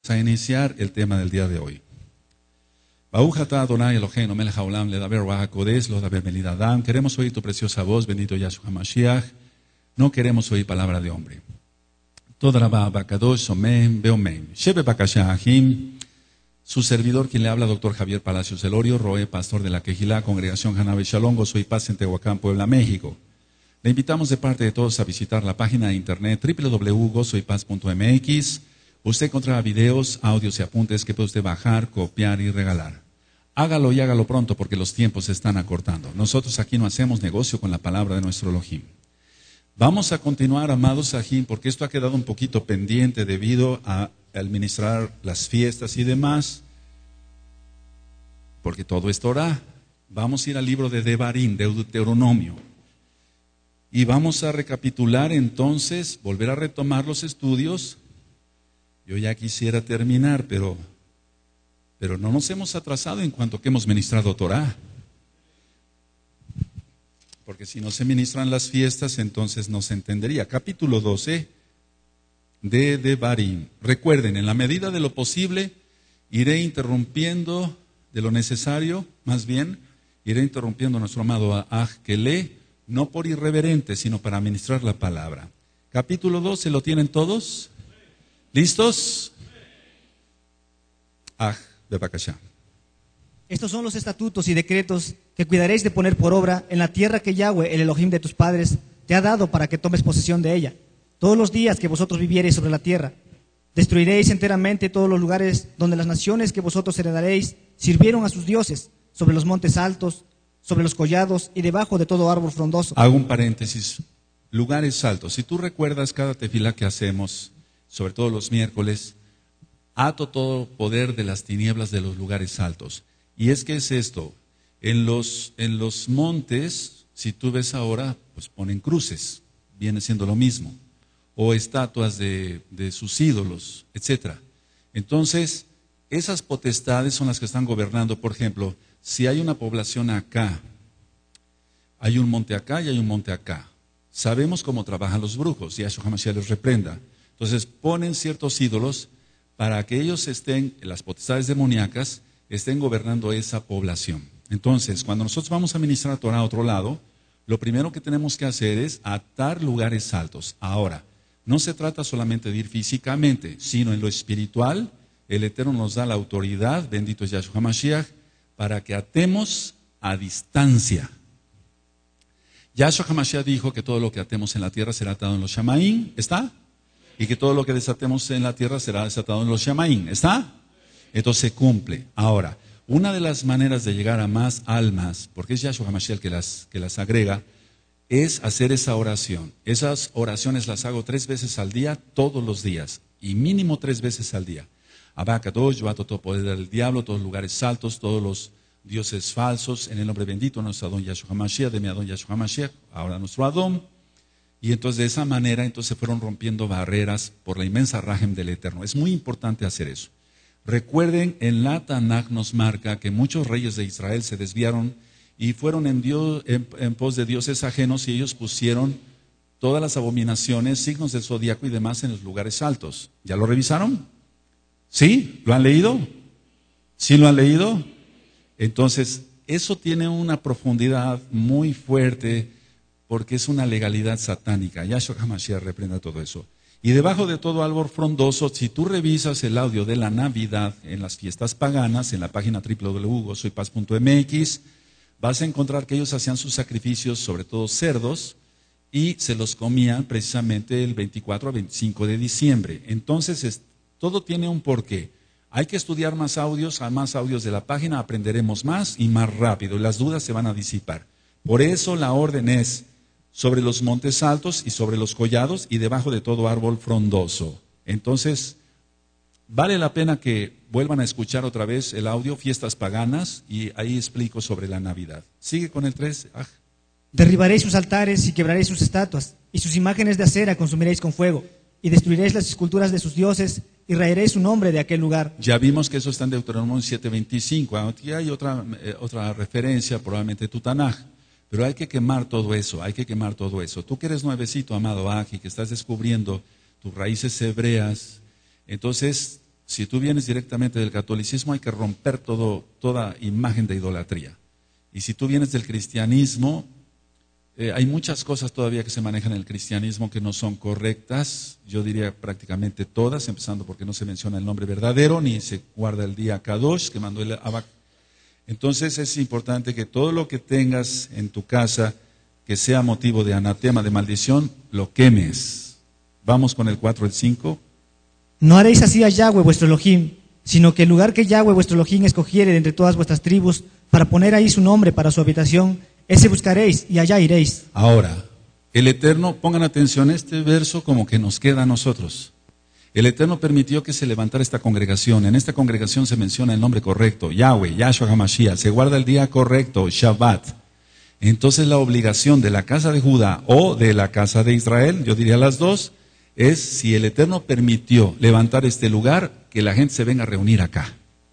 A iniciar el tema del día de hoy. Baruch atah Adonai Eloheinu melech haolam ledaber ruach hakodesh lo daber melid adam. Queremos oír tu preciosa voz, bendito Yahshua HaMashiach. No queremos oír palabra de hombre. Toda rabá bakadosh omen beomen. Shebe bakashah ahim. Su servidor, quien le habla, doctor Javier Palacios Elorio, Roe, pastor de la Quejilá, Congregación Hanabe Shalom, Gozo y Paz en Tehuacán, Puebla, México. Le invitamos de parte de todos a visitar la página de internet www.gozoypaz.mx. Usted encontrará videos, audios y apuntes que puede usted bajar, copiar y regalar. Hágalo y hágalo pronto porque los tiempos se están acortando. Nosotros aquí no hacemos negocio con la palabra de nuestro Elohim. Vamos a continuar, amados Sahim, porque esto ha quedado un poquito pendiente debido a administrar las fiestas y demás, porque todo es Torah. Vamos a ir al libro de Devarim, Deuteronomio, y vamos a recapitular entonces, volver a retomar los estudios. Yo ya quisiera terminar, pero no nos hemos atrasado en cuanto que hemos ministrado Torah. Porque si no se ministran las fiestas, entonces no se entendería. Capítulo 12 de Devarim. Recuerden, en la medida de lo posible, iré interrumpiendo de lo necesario, más bien, iré interrumpiendo a nuestro amado Aj que lee, no por irreverente, sino para ministrar la palabra. Capítulo 12, ¿lo tienen todos? ¿Listos? Bebakashá. Estos son los estatutos y decretos que cuidaréis de poner por obra en la tierra que Yahweh, el Elohim de tus padres, te ha dado para que tomes posesión de ella. Todos los días que vosotros viviereis sobre la tierra, destruiréis enteramente todos los lugares donde las naciones que vosotros heredaréis sirvieron a sus dioses, sobre los montes altos, sobre los collados y debajo de todo árbol frondoso. Hago un paréntesis. Lugares altos. Si tú recuerdas cada tefilá que hacemos, sobre todo los miércoles, ato todo poder de las tinieblas de los lugares altos. Y es que es esto, en los montes, si tú ves ahora, pues ponen cruces, viene siendo lo mismo, o estatuas de sus ídolos, etc. Entonces, esas potestades son las que están gobernando. Por ejemplo, si hay una población acá, hay un monte acá y hay un monte acá. Sabemos cómo trabajan los brujos, y Yahshua HaMashiach les reprenda. Entonces ponen ciertos ídolos para que ellos estén, las potestades demoníacas, estén gobernando esa población. Entonces, cuando nosotros vamos a ministrar Torah a otro lado, lo primero que tenemos que hacer es atar lugares altos. Ahora, no se trata solamente de ir físicamente, sino en lo espiritual. El Eterno nos da la autoridad, bendito es Yahshua HaMashiach, para que atemos a distancia. Yahshua HaMashiach dijo que todo lo que atemos en la tierra será atado en los Shamaim, ¿está? Y que todo lo que desatemos en la tierra será desatado en los Shamaim, ¿está? Entonces se cumple. Ahora, una de las maneras de llegar a más almas, porque es Yahshua HaMashiach que las agrega, es hacer esa oración. Esas oraciones las hago 3 veces al día, todos los días, y mínimo 3 veces al día. Abacadosh, yo ato todo poder del diablo, todos los lugares altos, todos los dioses falsos, en el nombre bendito de nuestro Adón Yahshua HaMashiach, de mi Adón Yahshua HaMashiach, ahora nuestro Adón. Y entonces de esa manera entonces fueron rompiendo barreras por la inmensa rajem del Eterno. Es muy importante hacer eso. Recuerden, en la Tanaj nos marca que muchos reyes de Israel se desviaron y fueron en pos de dioses ajenos, y ellos pusieron todas las abominaciones, signos del zodiaco y demás en los lugares altos. ¿Ya lo revisaron? ¿Sí? ¿Lo han leído? ¿Sí lo han leído? Entonces, eso tiene una profundidad muy fuerte, porque es una legalidad satánica. Yahshua HaMashiach reprenda todo eso. Y debajo de todo árbol frondoso, si tú revisas el audio de la Navidad en las fiestas paganas, en la página www.gozoypaz.mx, vas a encontrar que ellos hacían sus sacrificios, sobre todo cerdos, y se los comían precisamente el 24 a 25 de diciembre. Entonces, todo tiene un porqué. Hay que estudiar más audios, a más audios de la página aprenderemos más y más rápido, y las dudas se van a disipar. Por eso la orden es sobre los montes altos y sobre los collados y debajo de todo árbol frondoso. Entonces, vale la pena que vuelvan a escuchar otra vez el audio, fiestas paganas, y ahí explico sobre la Navidad. Sigue con el 3. Derribaréis sus altares y quebraréis sus estatuas, y sus imágenes de acera consumiréis con fuego, y destruiréis las esculturas de sus dioses, y raeréis su nombre de aquel lugar. Ya vimos que eso está en Deuteronomio 7:25. Aquí hay otra referencia, probablemente tu Tanaj. Pero hay que quemar todo eso, hay que quemar todo eso. Tú que eres nuevecito, amado Aji, que estás descubriendo tus raíces hebreas, entonces Si tú vienes directamente del catolicismo, hay que romper toda imagen de idolatría. Y si tú vienes del cristianismo, hay muchas cosas todavía que se manejan en el cristianismo que no son correctas. Yo diría prácticamente todas, empezando porque no se menciona el nombre verdadero, ni se guarda el día Kadosh, que mandó el Abac. Entonces es importante que todo lo que tengas en tu casa, que sea motivo de anatema, de maldición, lo quemes. Vamos con el 4, el 5. No haréis así a Yahweh vuestro Elohim, sino que el lugar que Yahweh vuestro Elohim escogiere de entre todas vuestras tribus, para poner ahí su nombre para su habitación, ese buscaréis y allá iréis. Ahora, el Eterno, pongan atención, este verso como que nos queda a nosotros. El Eterno permitió que se levantara esta congregación. En esta congregación se menciona el nombre correcto, Yahweh, Yahshua HaMashiach. Se guarda el día correcto, Shabbat. Entonces la obligación de la casa de Judá o de la casa de Israel, yo diría las dos, es si el Eterno permitió levantar este lugar, que la gente se venga a reunir acá.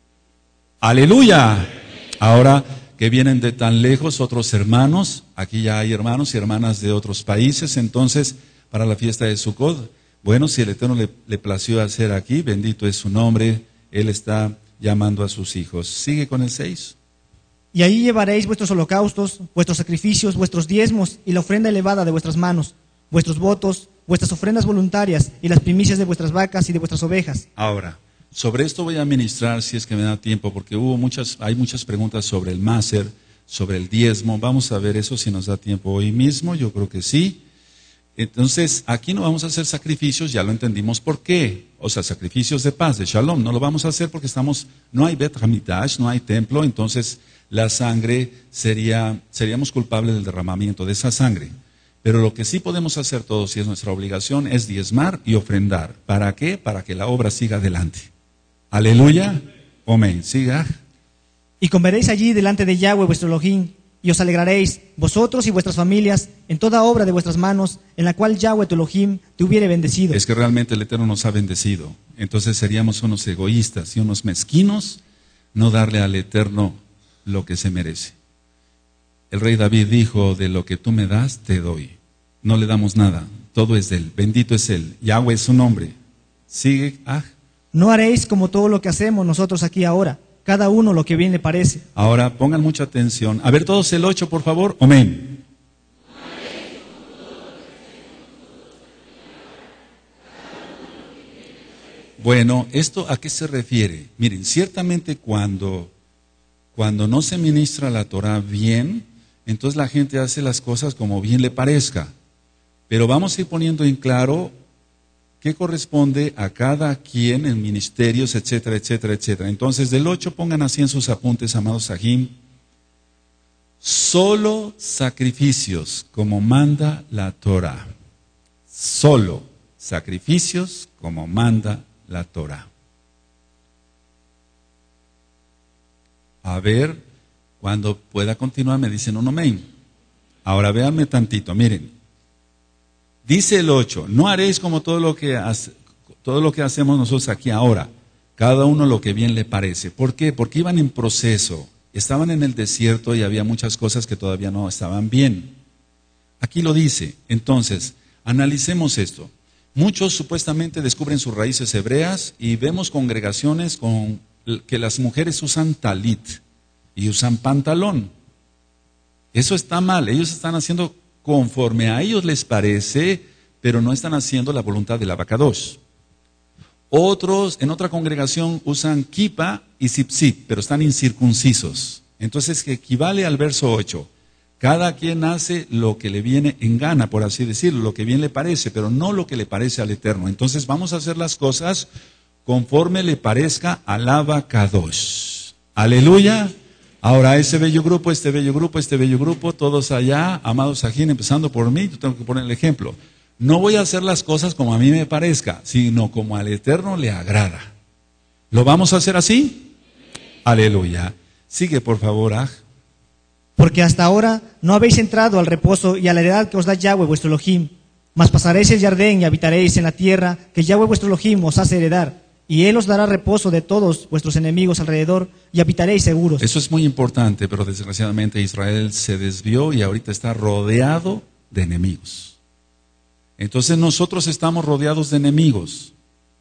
¡Aleluya! Ahora que vienen de tan lejos otros hermanos, aquí ya hay hermanos y hermanas de otros países, entonces para la fiesta de Sukkot, bueno, si el Eterno le plació hacer aquí, bendito es su nombre, Él está llamando a sus hijos. Sigue con el 6. Y ahí llevaréis vuestros holocaustos, vuestros sacrificios, vuestros diezmos y la ofrenda elevada de vuestras manos, vuestros votos, vuestras ofrendas voluntarias y las primicias de vuestras vacas y de vuestras ovejas. Ahora, sobre esto voy a ministrar si es que me da tiempo, porque hay muchas preguntas sobre el máser, sobre el diezmo. Vamos a ver eso si nos da tiempo hoy mismo, yo creo que sí. Entonces, aquí no vamos a hacer sacrificios, ya lo entendimos por qué. O sea, sacrificios de paz, de shalom, no lo vamos a hacer porque no hay Bet Hamidash, no hay templo, entonces la sangre seríamos culpables del derramamiento de esa sangre. Pero lo que sí podemos hacer todos, y es nuestra obligación, es diezmar y ofrendar. ¿Para qué? Para que la obra siga adelante. Aleluya. Amén. Siga. Y comeréis allí delante de Yahweh vuestro Elohim, y os alegraréis, vosotros y vuestras familias, en toda obra de vuestras manos, en la cual Yahweh tu Elohim te hubiere bendecido. Es que realmente el Eterno nos ha bendecido. Entonces seríamos unos egoístas y unos mezquinos no darle al Eterno lo que se merece. El rey David dijo, de lo que tú me das, te doy. No le damos nada, todo es de Él, bendito es Él, Yahweh es su nombre. Sigue, No haréis como todo lo que hacemos nosotros aquí ahora, cada uno lo que bien le parece. Ahora pongan mucha atención. A ver todos el 8, por favor. Amén. Bueno, ¿esto a qué se refiere? Miren, ciertamente cuando no se ministra la Torah bien, entonces la gente hace las cosas como bien le parezca. Pero vamos a ir poniendo en claro qué corresponde a cada quien en ministerios, etcétera, etcétera, etcétera. Entonces, del 8 pongan así en sus apuntes, amados Sahim. Solo sacrificios como manda la Torah. Solo sacrificios como manda la Torah. A ver, cuando pueda continuar me dicen un amén. Ahora véanme tantito, miren. Dice el 8, no haréis como todo lo que hacemos nosotros aquí ahora, cada uno lo que bien le parece. ¿Por qué? Porque iban en proceso, estaban en el desierto y había muchas cosas que todavía no estaban bien. Aquí lo dice. Entonces, analicemos esto. Muchos supuestamente descubren sus raíces hebreas y vemos congregaciones con que las mujeres usan talit y usan pantalón. Eso está mal, ellos están haciendo conforme a ellos les parece, pero no están haciendo la voluntad del Abacadosh. Otros en otra congregación usan kipa y zipzip, pero están incircuncisos. Entonces, que equivale al verso 8. Cada quien hace lo que le viene en gana, por así decirlo, lo que bien le parece, pero no lo que le parece al Eterno. Entonces, vamos a hacer las cosas conforme le parezca al Abacadosh. Aleluya. Ahora, ese bello grupo, este bello grupo, este bello grupo, todos allá, amados Sajín, empezando por mí, yo tengo que poner el ejemplo. No voy a hacer las cosas como a mí me parezca, sino como al Eterno le agrada. ¿Lo vamos a hacer así? Aleluya. Sigue, por favor, Porque hasta ahora no habéis entrado al reposo y a la heredad que os da Yahweh vuestro Elohim, mas pasaréis el Jardén y habitaréis en la tierra que Yahweh vuestro Elohim os hace heredar. Y Él os dará reposo de todos vuestros enemigos alrededor y habitaréis seguros. Eso es muy importante, pero desgraciadamente Israel se desvió y ahorita está rodeado de enemigos. Entonces nosotros estamos rodeados de enemigos.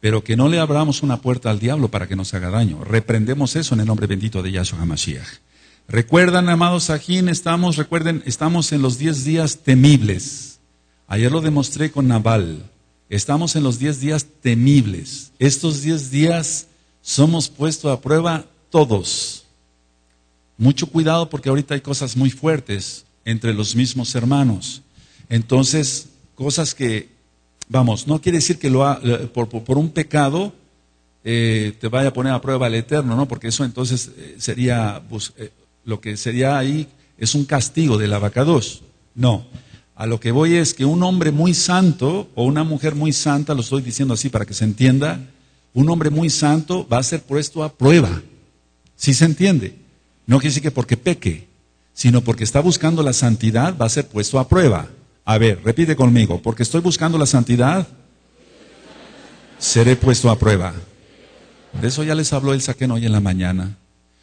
pero que no le abramos una puerta al diablo para que nos haga daño. Reprendemos eso en el nombre bendito de Yahshua HaMashiach. Recuerdan, amados Sajín, estamos en los 10 días temibles. Ayer lo demostré con Nabal. Estamos en los 10 días temibles. Estos 10 días somos puestos a prueba todos. Mucho cuidado porque ahorita hay cosas muy fuertes entre los mismos hermanos. Entonces, cosas que, vamos, no quiere decir que por un pecado te vaya a poner a prueba el Eterno, ¿no? Porque eso entonces sería, lo que sería ahí es un castigo del abacados. No, a lo que voy es que un hombre muy santo o una mujer muy santa, lo estoy diciendo así para que se entienda, un hombre muy santo va a ser puesto a prueba. ¿Sí se entiende? No quiere decir que porque peque, sino porque está buscando la santidad va a ser puesto a prueba. A ver, repite conmigo, porque estoy buscando la santidad, seré puesto a prueba. De eso ya les habló el Saquén hoy en la mañana.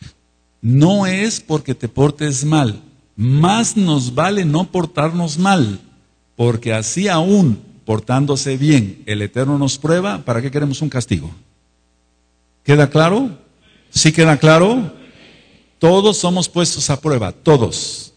No es porque te portes mal, más nos vale no portarnos mal, porque así aún portándose bien el Eterno nos prueba. ¿Para qué queremos un castigo? ¿Queda claro? ¿Sí queda claro? Todos somos puestos a prueba, todos.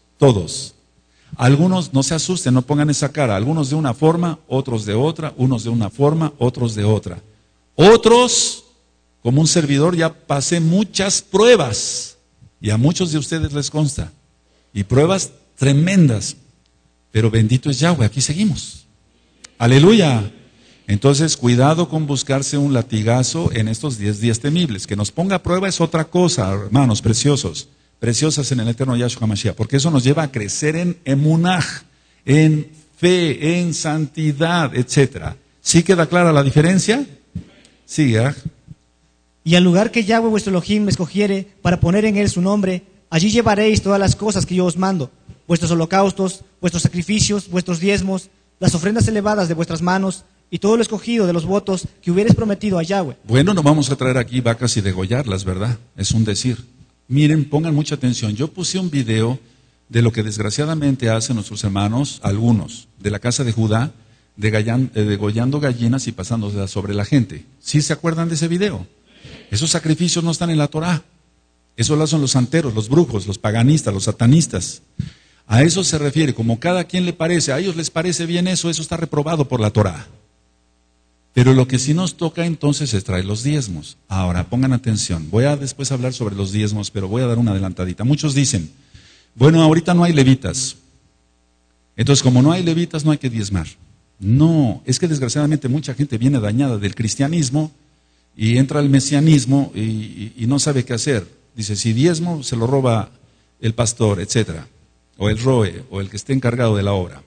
Algunos, no se asusten, no pongan esa cara, algunos de una forma, otros de otra, unos de una forma, otros de otra. Otros, como un servidor, ya pasé muchas pruebas, y a muchos de ustedes les consta, y pruebas tremendas, pero bendito es Yahweh, aquí seguimos. Aleluya. Entonces, cuidado con buscarse un latigazo en estos 10 días temibles. Que nos ponga a prueba es otra cosa, hermanos preciosos, preciosas en el eterno Yahshua HaMashiach, porque eso nos lleva a crecer en emunaj, en fe, en santidad, etc. ¿Sí queda clara la diferencia? Sí, ¿eh? Y al lugar que Yahweh vuestro Elohim escogiere para poner en él su nombre, allí llevaréis todas las cosas que yo os mando, vuestros holocaustos, vuestros sacrificios, vuestros diezmos, las ofrendas elevadas de vuestras manos, y todo lo escogido de los votos que hubierais prometido a Yahweh. Bueno, no vamos a traer aquí vacas y degollarlas, ¿verdad? Es un decir. Miren, pongan mucha atención. Yo puse un video de lo que desgraciadamente hacen nuestros hermanos, algunos, de la casa de Judá, degollando gallinas y pasándolas sobre la gente. ¿Sí se acuerdan de ese video? Esos sacrificios no están en la Torah. Eso lo hacen los santeros, los brujos, los paganistas, los satanistas. A eso se refiere, como cada quien le parece, a ellos les parece bien eso está reprobado por la Torah. Pero lo que sí nos toca entonces es traer los diezmos. Ahora, pongan atención, voy a después hablar sobre los diezmos, pero voy a dar una adelantadita. Muchos dicen, bueno, ahorita no hay levitas. Entonces, como no hay levitas, no hay que diezmar. No, es que desgraciadamente mucha gente viene dañada del cristianismo y entra al mesianismo y no sabe qué hacer. Dice, si diezmo, se lo roba el pastor, etcétera, o el roe, o el que esté encargado de la obra.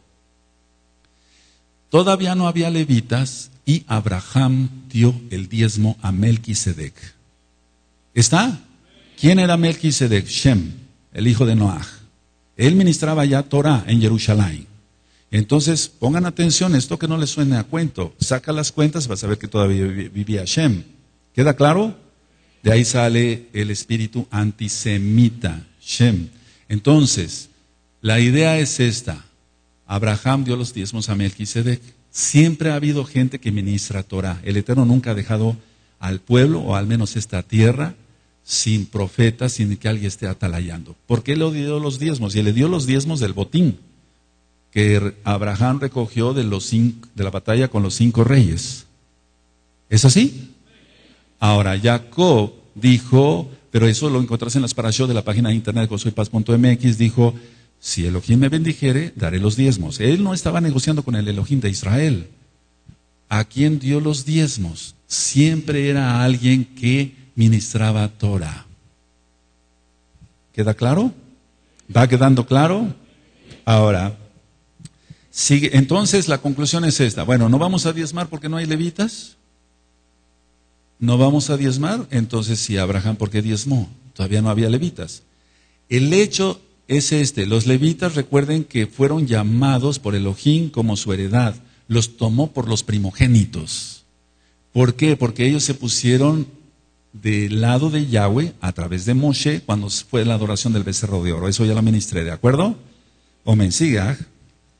Todavía no había levitas y Abraham dio el diezmo a Melquisedec. ¿Está? ¿Quién era Melquisedec? Shem, el hijo de Noaj. Él ministraba ya Torah en Jerusalén. Entonces, pongan atención, esto que no les suene a cuento. Saca las cuentas, vas a ver que todavía vivía Shem. ¿Queda claro? De ahí sale el espíritu antisemita, Shem. Entonces, la idea es esta. Abraham dio los diezmos a Melquisedec. Siempre ha habido gente que ministra Torah. El Eterno nunca ha dejado al pueblo, o al menos esta tierra, sin profetas, sin que alguien esté atalayando. ¿Por qué le dio los diezmos? Y le dio los diezmos del botín que Abraham recogió de la batalla con los 5 reyes. ¿Es así? Ahora, Jacob dijo, pero eso lo encontrás en las parashot de la página de internet gozoypaz.mx, dijo, si Elohim me bendijere, daré los diezmos. Él no estaba negociando con el Elohim de Israel. ¿A quién dio los diezmos? Siempre era alguien que ministraba Torah. ¿Queda claro? ¿Va quedando claro? Ahora, sigue. Entonces la conclusión es esta. Bueno, ¿no vamos a diezmar porque no hay levitas? ¿No vamos a diezmar? Entonces sí, Abraham, ¿por qué diezmó? Todavía no había levitas. El hecho es los levitas, recuerden que fueron llamados por Elohim como su heredad, los tomó por los primogénitos. ¿Por qué? Porque ellos se pusieron del lado de Yahweh a través de Moshe cuando fue la adoración del becerro de oro. Eso ya lo ministré, ¿de acuerdo? O me siga.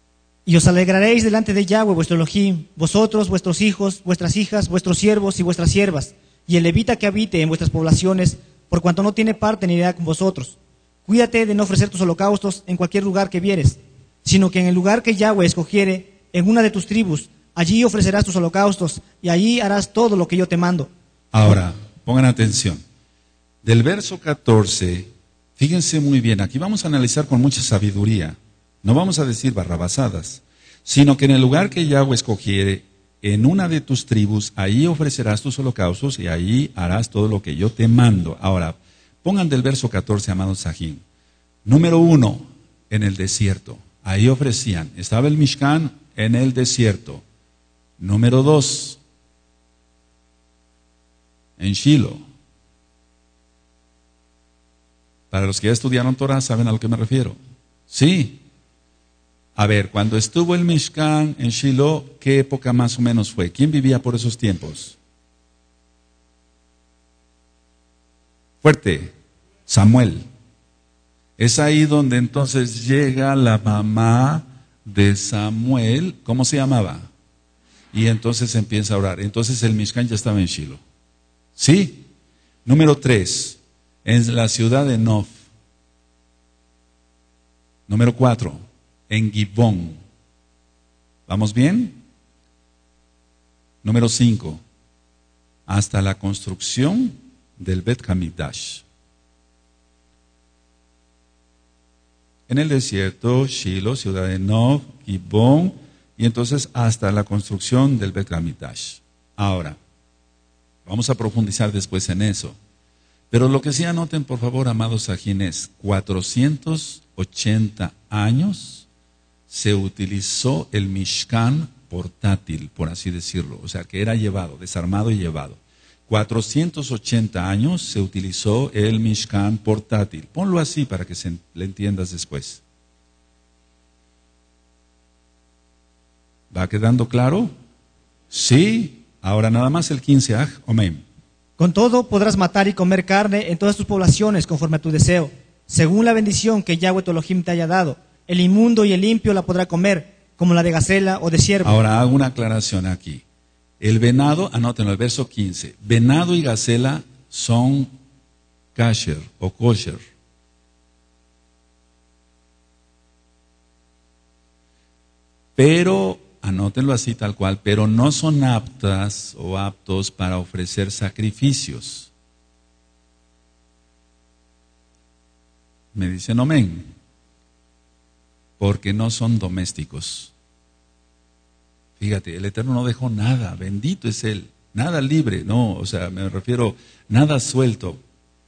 Y os alegraréis delante de Yahweh vuestro Elohim, vosotros, vuestros hijos, vuestras hijas, vuestros siervos y vuestras siervas, y el levita que habite en vuestras poblaciones, por cuanto no tiene parte ni idea con vosotros. Cuídate de no ofrecer tus holocaustos en cualquier lugar que vieres, sino que en el lugar que Yahweh escogiere, en una de tus tribus, allí ofrecerás tus holocaustos, y allí harás todo lo que yo te mando. Ahora, pongan atención. Del verso 14, fíjense muy bien, aquí vamos a analizar con mucha sabiduría. No vamos a decir barrabasadas, sino que en el lugar que Yahweh escogiere, en una de tus tribus, ahí ofrecerás tus holocaustos y ahí harás todo lo que yo te mando. Ahora, pongan del verso 14, amados Sajín. Número 1, en el desierto. Ahí ofrecían. Estaba el Mishkan en el desierto. Número 2, en Shiloh. Para los que ya estudiaron Torah, ¿saben a lo que me refiero? Sí. A ver, cuando estuvo el Mishkan en Shiloh, ¿qué época más o menos fue? ¿Quién vivía por esos tiempos? Fuerte, Samuel. Es ahí donde entonces llega la mamá de Samuel, ¿cómo se llamaba? Y entonces empieza a orar. Entonces el Mishkan ya estaba en Shiloh. ¿Sí? Número 3, en la ciudad de Nof. Número 4, en Gibón. ¿Vamos bien? Número 5, hasta la construcción del Bet Hamikdash. En el desierto, Shiloh, ciudad de Nof, Gibón, y entonces hasta la construcción del Bet Hamikdash. Ahora, vamos a profundizar después en eso. Pero lo que sí anoten, por favor, amados Sajín, es 480 años se utilizó el Mishkan portátil, por así decirlo. O sea, que era llevado, desarmado y llevado. 480 años se utilizó el Mishkan portátil. Ponlo así para que le entiendas después. ¿Va quedando claro? Sí. Ahora nada más el 15, amén. Con todo podrás matar y comer carne en todas tus poblaciones conforme a tu deseo, según la bendición que Yahweh tu Elohim te haya dado. El inmundo y el limpio la podrá comer, como la de gacela o de ciervo. Ahora hago una aclaración aquí. El venado, anótenlo, el verso 15. Venado y gacela son kasher o kosher. Pero, anótenlo así tal cual, pero no son aptas o aptos para ofrecer sacrificios. Me dicen amén. Porque no son domésticos. Fíjate, el Eterno no dejó nada, bendito es Él, nada libre, no, o sea, me refiero, nada suelto.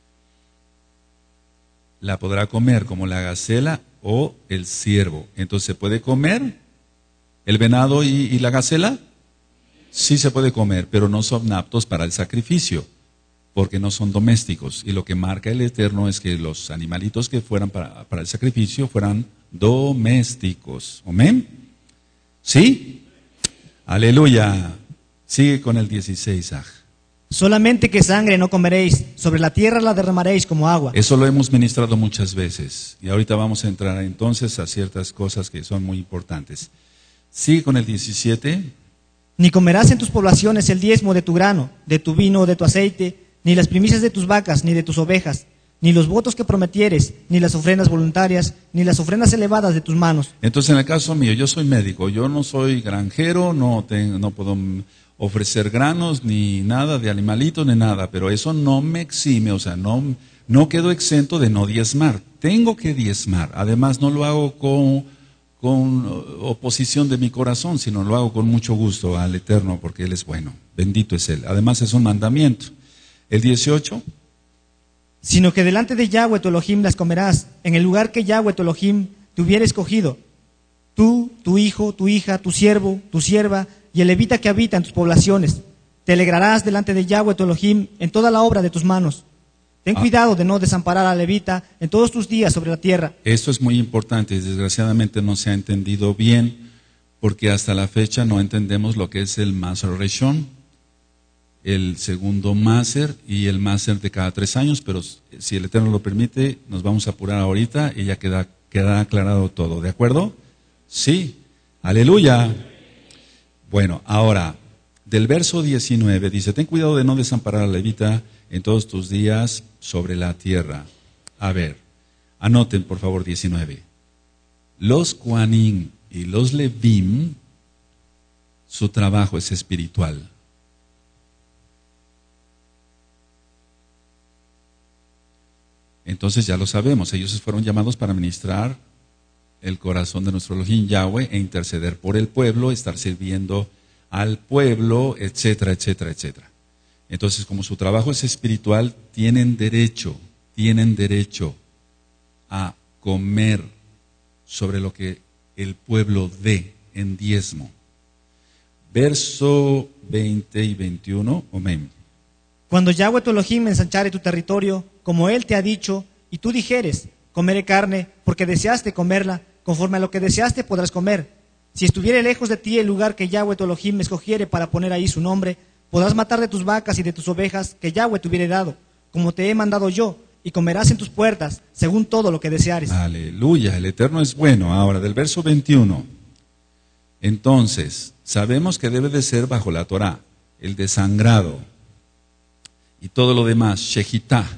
La podrá comer como la gacela o el ciervo. Entonces, ¿se puede comer el venado y la gacela? Sí se puede comer, pero no son aptos para el sacrificio, porque no son domésticos. Y lo que marca el Eterno es que los animalitos que fueran para el sacrificio fueran domésticos. ¿Amén? ¿Sí? Aleluya. Sigue con el 16, Solamente que sangre no comeréis, sobre la tierra la derramaréis como agua. Eso lo hemos ministrado muchas veces. Y ahorita vamos a entrar entonces a ciertas cosas que son muy importantes. Sigue con el 17. Ni comerás en tus poblaciones el diezmo de tu grano, de tu vino o de tu aceite, ni las primicias de tus vacas, ni de tus ovejas, ni los votos que prometieres, ni las ofrendas voluntarias, ni las ofrendas elevadas de tus manos. Entonces, en el caso mío, yo soy médico, yo no soy granjero, no puedo ofrecer granos, ni nada de animalitos, ni nada, pero eso no me exime, o sea, no quedo exento de no diezmar. Tengo que diezmar, además no lo hago con oposición de mi corazón, sino lo hago con mucho gusto al Eterno, porque Él es bueno, bendito es Él. Además es un mandamiento. El 18. Sino que delante de Yahweh tu Elohim las comerás, en el lugar que Yahweh tu Elohim te hubiera escogido. Tú, tu hijo, tu hija, tu siervo, tu sierva y el levita que habita en tus poblaciones. Te alegrarás delante de Yahweh tu Elohim en toda la obra de tus manos. Ten cuidado de no desamparar al levita en todos tus días sobre la tierra. Esto es muy importante y desgraciadamente no se ha entendido bien, porque hasta la fecha no entendemos lo que es el Maser Reshon, el segundo Maser y el Maser de cada 3 años, pero si el Eterno lo permite, nos vamos a apurar ahorita y ya quedará aclarado todo, ¿de acuerdo? Sí. Aleluya. Bueno, ahora, del verso 19 dice, ten cuidado de no desamparar al levita en todos tus días sobre la tierra. A ver, anoten por favor 19. Los Kohanim y los Levim, su trabajo es espiritual. Entonces ya lo sabemos, ellos fueron llamados para ministrar el corazón de nuestro Elohim Yahweh e interceder por el pueblo, estar sirviendo al pueblo, etcétera, etcétera, etcétera. Entonces, como su trabajo es espiritual, tienen derecho a comer sobre lo que el pueblo dé en diezmo. Verso 20 y 21, amén. Cuando Yahweh tu Elohim ensanchare tu territorio, como Él te ha dicho, y tú dijeres, comeré carne, porque deseaste comerla, conforme a lo que deseaste podrás comer. Si estuviere lejos de ti el lugar que Yahweh tu Elohim escogiere para poner ahí su nombre, podrás matar de tus vacas y de tus ovejas que Yahweh te hubiere dado, como te he mandado yo, y comerás en tus puertas, según todo lo que deseares. Aleluya, el Eterno es bueno. Ahora, del verso 21. Entonces, sabemos que debe de ser bajo la Torah, el desangrado. Y todo lo demás, shejitá.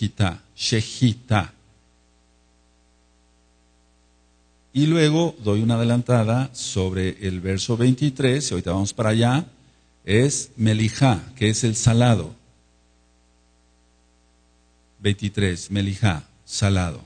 Y luego doy una adelantada sobre el verso 23, y ahorita vamos para allá, es melijá, que es el salado. 23, melijá, salado.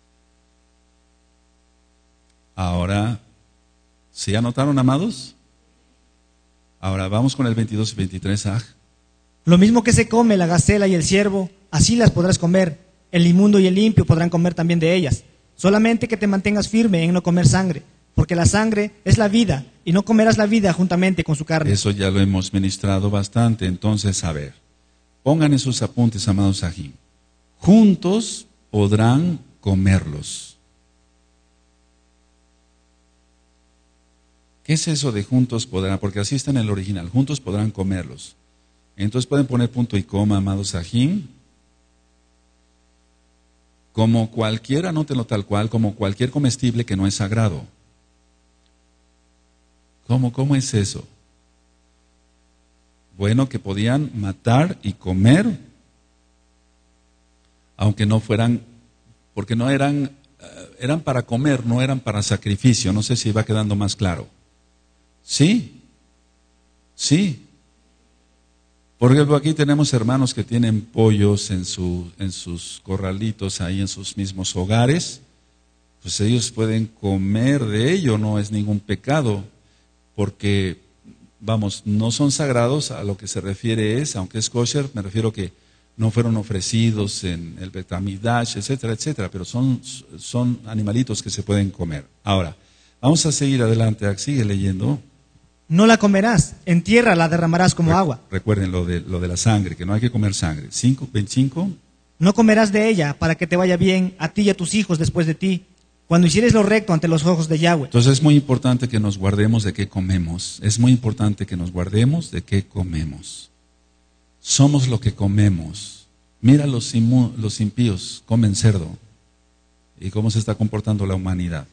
Ahora, ¿sí anotaron, amados? Ahora vamos con el 22 y 23, Lo mismo que se come la gacela y el ciervo, así las podrás comer. El inmundo y el limpio podrán comer también de ellas. Solamente que te mantengas firme en no comer sangre, porque la sangre es la vida, y no comerás la vida juntamente con su carne. Eso ya lo hemos ministrado bastante. Entonces, a ver, pongan en sus apuntes, amados Sahim. Juntos podrán comerlos. ¿Qué es eso de juntos podrán? Porque así está en el original, juntos podrán comerlos. Entonces pueden poner punto y coma, amados Sahim. Como cualquiera, anótenlo tal cual, como cualquier comestible que no es sagrado. ¿Cómo es eso? Bueno, que podían matar y comer, aunque no fueran, porque no eran para comer, no eran para sacrificio. No sé si va quedando más claro. ¿Sí? Sí. Por ejemplo, aquí tenemos hermanos que tienen pollos en sus corralitos, ahí en sus mismos hogares. Pues ellos pueden comer de ello, no es ningún pecado, porque, vamos, no son sagrados. A lo que se refiere es, aunque es kosher, me refiero que no fueron ofrecidos en el Bet Hamidash, etcétera, etcétera, pero son animalitos que se pueden comer. Ahora, vamos a seguir adelante, sigue leyendo. No la comerás, en tierra la derramarás como agua. Recuerden lo de la sangre, que no hay que comer sangre. 25. No comerás de ella para que te vaya bien a ti y a tus hijos después de ti, cuando hicieres lo recto ante los ojos de Yahweh. Entonces es muy importante que nos guardemos de qué comemos. Es muy importante que nos guardemos de qué comemos. Somos lo que comemos. Mira los impíos, comen cerdo. ¿Y cómo se está comportando la humanidad?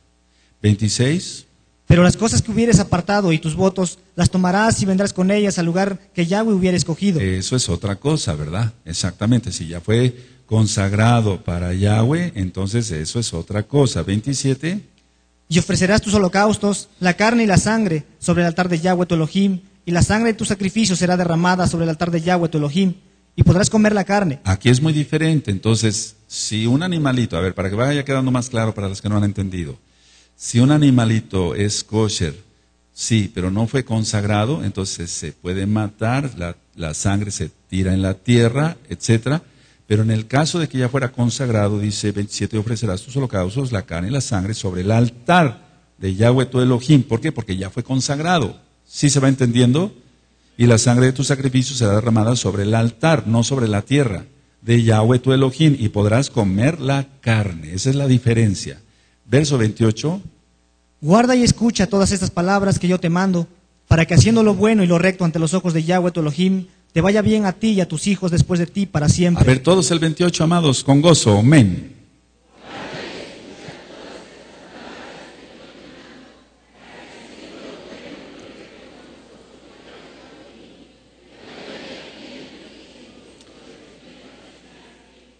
26. Pero las cosas que hubieres apartado y tus votos, las tomarás y vendrás con ellas al lugar que Yahweh hubiera escogido. Eso es otra cosa, ¿verdad? Exactamente, si ya fue consagrado para Yahweh, entonces eso es otra cosa. 27. Y ofrecerás tus holocaustos, la carne y la sangre, sobre el altar de Yahweh tu Elohim, y la sangre de tus sacrificios será derramada sobre el altar de Yahweh tu Elohim, y podrás comer la carne. Aquí es muy diferente. Entonces, si un animalito, a ver, para que vaya quedando más claro para los que no han entendido, si un animalito es kosher, sí, pero no fue consagrado, entonces se puede matar, la sangre se tira en la tierra, etcétera. Pero en el caso de que ya fuera consagrado, dice 27, ofrecerás tus holocaustos, la carne y la sangre sobre el altar de Yahweh tu Elohim. ¿Por qué? Porque ya fue consagrado. ¿Sí se va entendiendo? Y la sangre de tus sacrificios será derramada sobre el altar, no sobre la tierra, de Yahweh tu Elohim, y podrás comer la carne. Esa es la diferencia. Verso 28. Guarda y escucha todas estas palabras que yo te mando, para que haciendo lo bueno y lo recto ante los ojos de Yahweh tu Elohim, te vaya bien a ti y a tus hijos después de ti para siempre. A ver, todos el 28, amados, con gozo. Amén.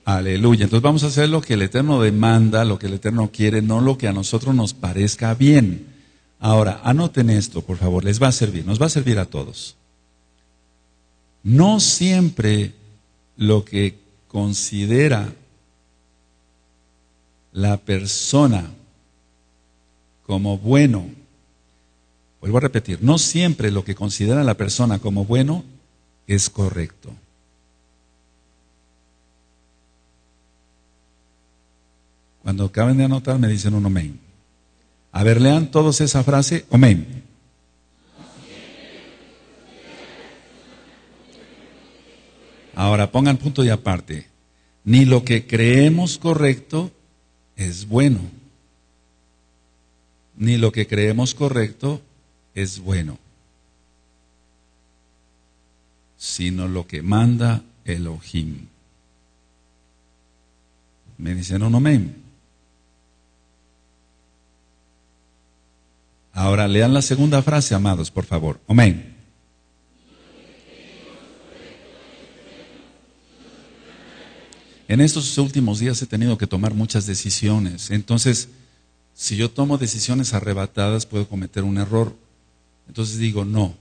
Aleluya. Entonces vamos a hacer lo que el Eterno demanda, lo que el Eterno quiere, no lo que a nosotros nos parezca bien. Ahora, anoten esto, por favor, les va a servir, nos va a servir a todos. No siempre lo que considera la persona como bueno, vuelvo a repetir, no siempre lo que considera la persona como bueno es correcto. Cuando acaben de anotar me dicen un amén. A ver, lean todos esa frase, amén. Ahora pongan punto y aparte. Ni lo que creemos correcto es bueno. Ni lo que creemos correcto es bueno. Sino lo que manda Elohim. Me dicen un amén. Ahora lean la segunda frase, amados, por favor. Amén. En estos últimos días he tenido que tomar muchas decisiones. Entonces, si yo tomo decisiones arrebatadas, puedo cometer un error. Entonces digo, no.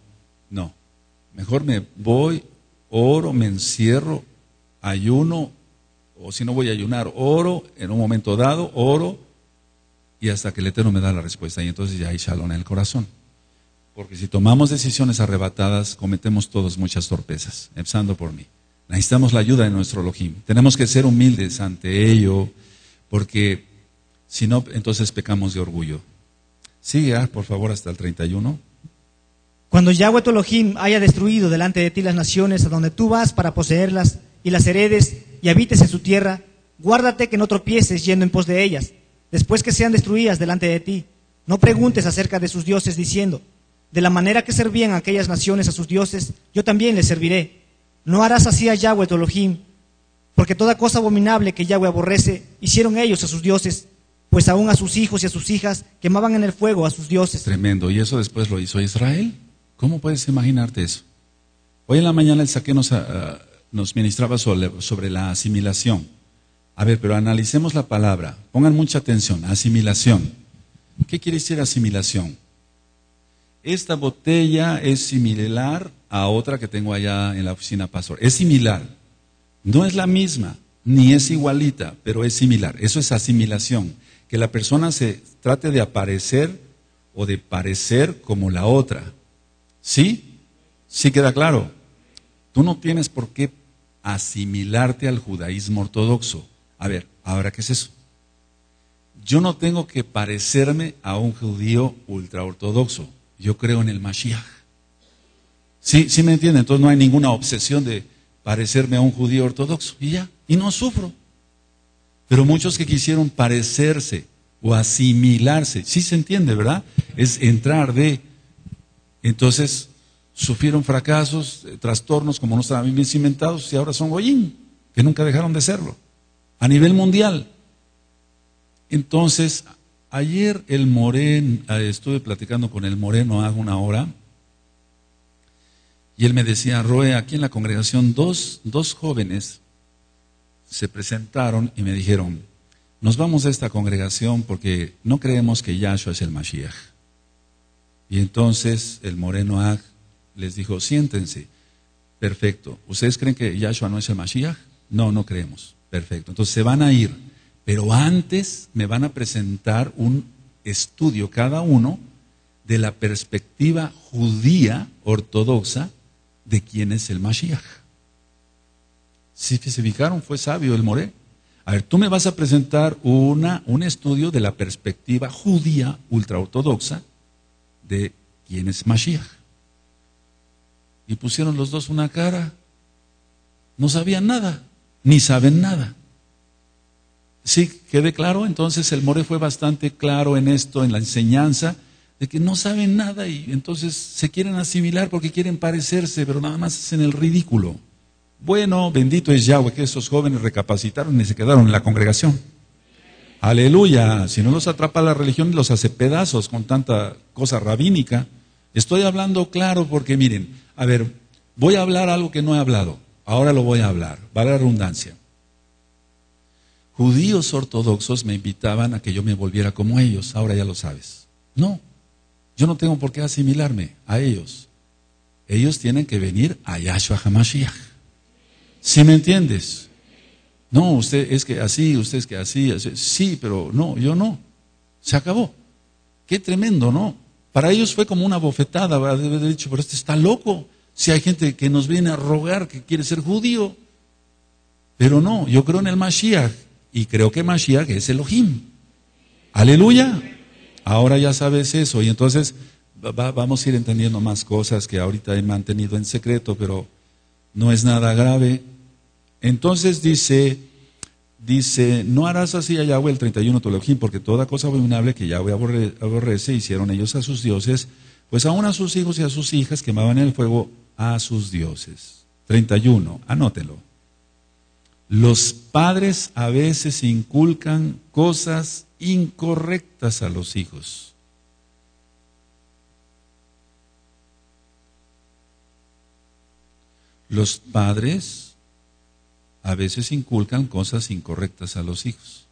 Mejor me voy, oro, me encierro, ayuno, o si no voy a ayunar, oro, en un momento dado, oro, y hasta que el Eterno me da la respuesta. Y entonces ya hay shalom en el corazón. Porque si tomamos decisiones arrebatadas, cometemos todos muchas torpezas, empezando por mí. Necesitamos la ayuda de nuestro Elohim. Tenemos que ser humildes ante ello, porque si no, entonces pecamos de orgullo. Sigue, por favor, hasta el 31. Cuando Yahweh tu Elohim haya destruido delante de ti las naciones a donde tú vas para poseerlas, y las heredes, y habites en su tierra, guárdate que no tropieces yendo en pos de ellas, después que sean destruidas delante de ti. No preguntes acerca de sus dioses diciendo, de la manera que servían aquellas naciones a sus dioses, yo también les serviré. No harás así a Yahweh tu Elohim, porque toda cosa abominable que Yahweh aborrece, hicieron ellos a sus dioses, pues aún a sus hijos y a sus hijas quemaban en el fuego a sus dioses. Tremendo, y eso después lo hizo Israel. ¿Cómo puedes imaginarte eso? Hoy en la mañana el Saque nos ministraba sobre la asimilación. A ver, pero analicemos la palabra, pongan mucha atención, asimilación. ¿Qué quiere decir asimilación? Esta botella es similar a otra que tengo allá en la oficina, pastor. Es similar, no es la misma, ni es igualita, pero es similar. Eso es asimilación, que la persona se trate de aparecer o de parecer como la otra. ¿Sí? ¿Sí queda claro? Tú no tienes por qué asimilarte al judaísmo ortodoxo. A ver, ¿ahora qué es eso? Yo no tengo que parecerme a un judío ultraortodoxo. Yo creo en el Mashiach. ¿Sí me entienden? Entonces no hay ninguna obsesión de parecerme a un judío ortodoxo. Y ya, y no sufro. Pero muchos que quisieron parecerse o asimilarse, sí se entiende, ¿verdad? Es entrar de... Entonces sufrieron fracasos, trastornos, como no estaban bien cimentados, y ahora son goyín, que nunca dejaron de serlo, a nivel mundial. Entonces, ayer el Moreno, estuve platicando con el Moreno hace una hora, y él me decía, Roe, aquí en la congregación dos jóvenes se presentaron y me dijeron, nos vamos a esta congregación porque no creemos que Yahshua es el Mashiach. Y entonces el Moreno les dijo, siéntense. Perfecto. ¿Ustedes creen que Yahshua no es el Mashiach? No, no creemos. Perfecto. Entonces se van a ir. Pero antes me van a presentar un estudio cada uno de la perspectiva judía ortodoxa de quién es el Mashiach. Si se fijaron, fue sabio el Moré. A ver, tú me vas a presentar un estudio de la perspectiva judía ultraortodoxa de quién es Mashiach. Y pusieron los dos una cara. No sabían nada, ni saben nada. Sí, quede claro. Entonces el Moré fue bastante claro en esto, en la enseñanza, de que no saben nada y entonces se quieren asimilar porque quieren parecerse, pero nada más hacen el ridículo. Bueno, bendito es Yahweh que esos jóvenes recapacitaron y se quedaron en la congregación. Aleluya. Si no los atrapa la religión y los hace pedazos con tanta cosa rabínica. Estoy hablando claro porque miren, a ver, voy a hablar algo que no he hablado. Ahora lo voy a hablar, vale la redundancia. Judíos ortodoxos me invitaban a que yo me volviera como ellos, ahora ya lo sabes. No, yo no tengo por qué asimilarme a ellos. Ellos tienen que venir a Yahshua HaMashiach. ¿Sí me entiendes? No, usted es que así, usted es que así. Sí, pero no, yo no. Se acabó. Qué tremendo, ¿no? Para ellos fue como una bofetada, haber dicho, pero este está loco. Si hay gente que nos viene a rogar que quiere ser judío. Pero no, yo creo en el Mashiach y creo que Mashiach es Elohim. Aleluya. Ahora ya sabes eso y entonces vamos a ir entendiendo más cosas que ahorita he mantenido en secreto, pero no es nada grave. Entonces dice, no harás así a Yahweh el 31 tu Elohim, porque toda cosa abominable que Yahweh aborrece hicieron ellos a sus dioses, pues aún a sus hijos y a sus hijas quemaban en el fuego a sus dioses. 31, anótelo. Los padres a veces inculcan cosas incorrectas a los hijos. Los padres a veces inculcan cosas incorrectas a los hijos.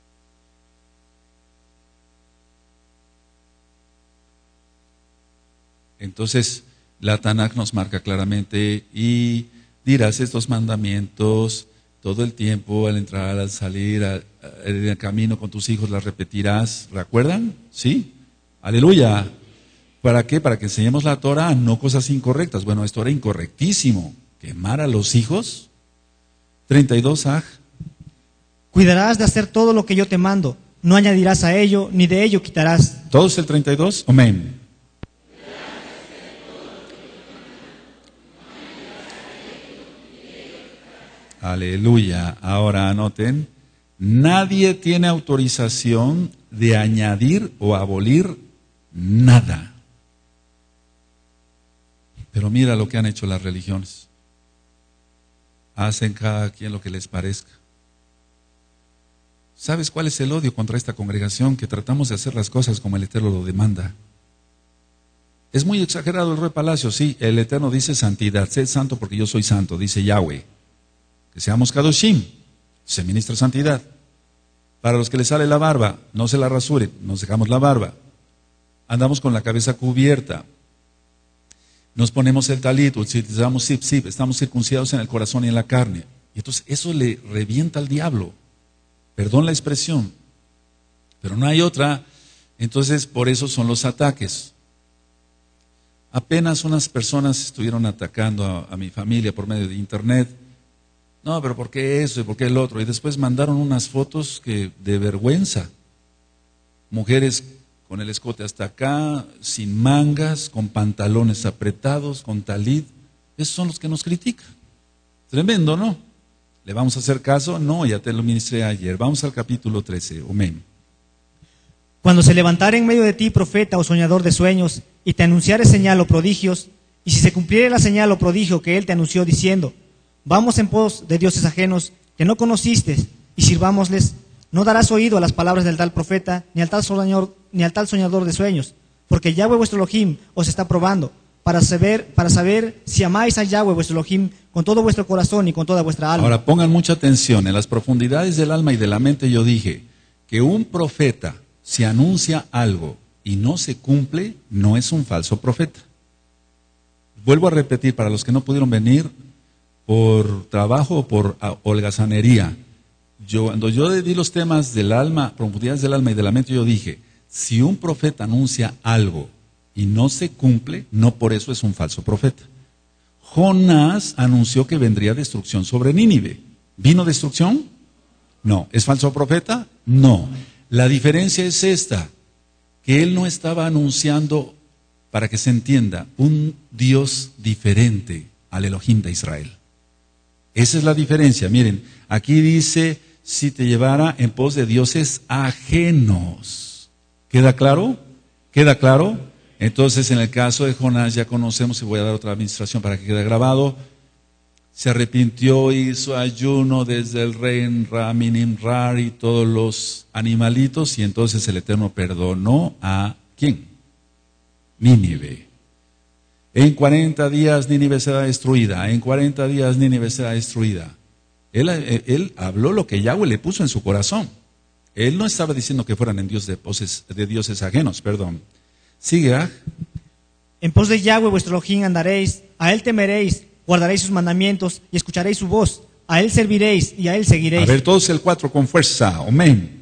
Entonces, la Tanakh nos marca claramente y dirás estos mandamientos todo el tiempo, al entrar, al salir, en el camino con tus hijos, las repetirás. ¿Recuerdan? ¿Sí? Aleluya. ¿Para qué? Para que enseñemos la Torah, no cosas incorrectas. Bueno, esto era incorrectísimo. ¿Quemar a los hijos? 32, Aj. Cuidarás de hacer todo lo que yo te mando. No añadirás a ello, ni de ello quitarás. ¿Todos el 32? Amén. Aleluya. Ahora anoten, nadie tiene autorización de añadir o abolir nada. Pero mira lo que han hecho las religiones. Hacen cada quien lo que les parezca. ¿Sabes cuál es el odio contra esta congregación? Que tratamos de hacer las cosas como el Eterno lo demanda. Es muy exagerado el Rey Palacio, sí, el Eterno dice santidad, sed santo porque yo soy santo, dice Yahweh. Que seamos Kadoshim, se ministra santidad. Para los que les sale la barba, no se la rasuren, nos dejamos la barba. Andamos con la cabeza cubierta. Nos ponemos el talit, utilizamos sip, estamos circuncidados en el corazón y en la carne. Y entonces eso le revienta al diablo. Perdón la expresión, pero no hay otra. Entonces por eso son los ataques. Apenas unas personas estuvieron atacando a mi familia por medio de internet. No, pero ¿por qué eso y por qué el otro? Y después mandaron unas fotos que de vergüenza. Mujeres con el escote hasta acá, sin mangas, con pantalones apretados, con talit. Esos son los que nos critican. Tremendo, ¿no? ¿Le vamos a hacer caso? No, ya te lo ministré ayer. Vamos al capítulo 13. Amén. Cuando se levantare en medio de ti profeta o soñador de sueños, y te anunciare señal o prodigios, y si se cumpliere la señal o prodigio que él te anunció diciendo, vamos en pos de dioses ajenos que no conociste y sirvámosles, no darás oído a las palabras del tal profeta ni al tal soñador de sueños, porque Yahweh vuestro Elohim os está probando para saber si amáis a Yahweh vuestro Elohim con todo vuestro corazón y con toda vuestra alma. Ahora pongan mucha atención, en las profundidades del alma y de la mente yo dije que un profeta, si anuncia algo y no se cumple, no es un falso profeta. Vuelvo a repetir para los que no pudieron venir por trabajo o por holgazanería. Cuando yo di los temas del alma, profundidades del alma y de la mente, yo dije, si un profeta anuncia algo y no se cumple, no por eso es un falso profeta. Jonás anunció que vendría destrucción sobre Nínive. ¿Vino destrucción? No. ¿Es falso profeta? No. La diferencia es esta, que él no estaba anunciando, para que se entienda, un Dios diferente al Elohim de Israel. Esa es la diferencia. Miren, aquí dice, si te llevara en pos de dioses ajenos. ¿Queda claro? ¿Queda claro? Entonces, en el caso de Jonás, ya conocemos, y voy a dar otra administración para que quede grabado, se arrepintió, hizo ayuno desde el rey Ra y todos los animalitos, y entonces el Eterno perdonó a ¿quién? Nínive. En 40 días Nínive será destruida, en 40 días Nínive será destruida. Él habló lo que Yahweh le puso en su corazón. Él no estaba diciendo que fueran en de dioses ajenos, perdón. Sigue, En pos de Yahweh vuestro Elohim andaréis, a él temeréis, guardaréis sus mandamientos y escucharéis su voz. A él serviréis y a él seguiréis. A ver, todos el 4 con fuerza. Amén.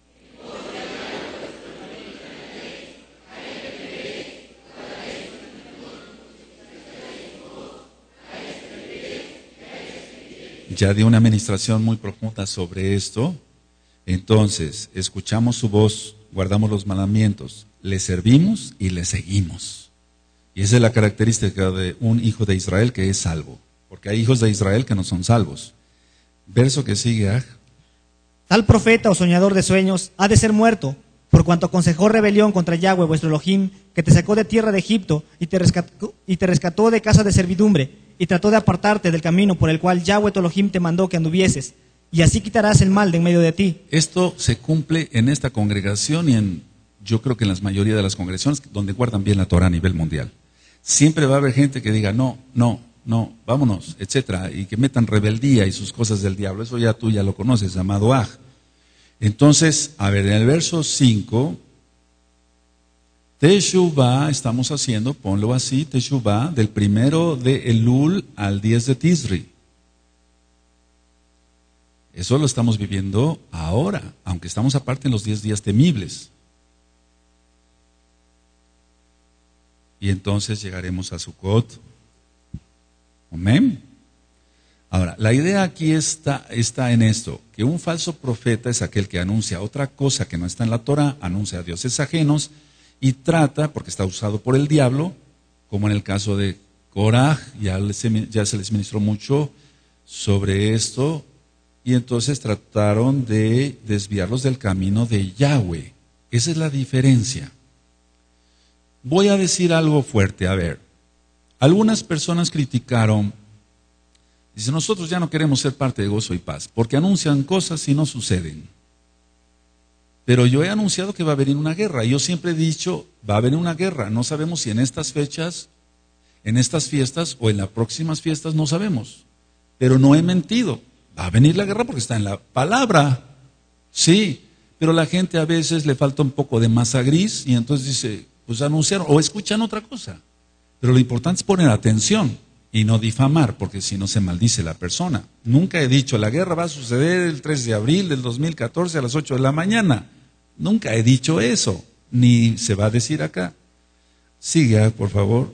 Ya di una administración muy profunda sobre esto. Entonces, escuchamos su voz, guardamos los mandamientos, le servimos y le seguimos. Y esa es la característica de un hijo de Israel que es salvo. Porque hay hijos de Israel que no son salvos. Verso que sigue. Tal profeta o soñador de sueños ha de ser muerto, por cuanto aconsejó rebelión contra Yahweh vuestro Elohim, que te sacó de tierra de Egipto y te rescató de casa de servidumbre, y trató de apartarte del camino por el cual Yahweh tu Elohim te mandó que anduvieses, y así quitarás el mal de en medio de ti. Esto se cumple en esta congregación y yo creo que en la mayoría de las congregaciones donde guardan bien la Torah a nivel mundial. Siempre va a haber gente que diga no, vámonos, etcétera, y que metan rebeldía y sus cosas del diablo. Eso ya tú ya lo conoces, amado Aj. Entonces, a ver, en el verso 5, Teshuvah estamos haciendo, ponlo así, Teshuvah, del 1 de Elul al 10 de Tisri. Eso lo estamos viviendo ahora, aunque estamos aparte en los 10 días temibles. Y entonces llegaremos a Sukkot. Amén. Ahora, la idea aquí está en esto, que un falso profeta es aquel que anuncia otra cosa que no está en la Torah, anuncia a dioses ajenos y trata, porque está usado por el diablo, como en el caso de Korah, ya se les ministró mucho sobre esto, y entonces trataron de desviarlos del camino de Yahweh. Esa es la diferencia. Voy a decir algo fuerte, a ver. Algunas personas criticaron, dicen, nosotros ya no queremos ser parte de Gozo y Paz, porque anuncian cosas y no suceden. Pero yo he anunciado que va a venir una guerra, y yo siempre he dicho, va a venir una guerra, no sabemos si en estas fechas, en estas fiestas o en las próximas fiestas, no sabemos. Pero no he mentido, va a venir la guerra porque está en la palabra, sí, pero la gente a veces le falta un poco de masa gris, y entonces dice, pues anunciaron, o escuchan otra cosa. Pero lo importante es poner atención y no difamar, porque si no se maldice la persona. Nunca he dicho, la guerra va a suceder el 3 de abril del 2014 a las 8 de la mañana. Nunca he dicho eso, ni se va a decir acá. Siga, por favor.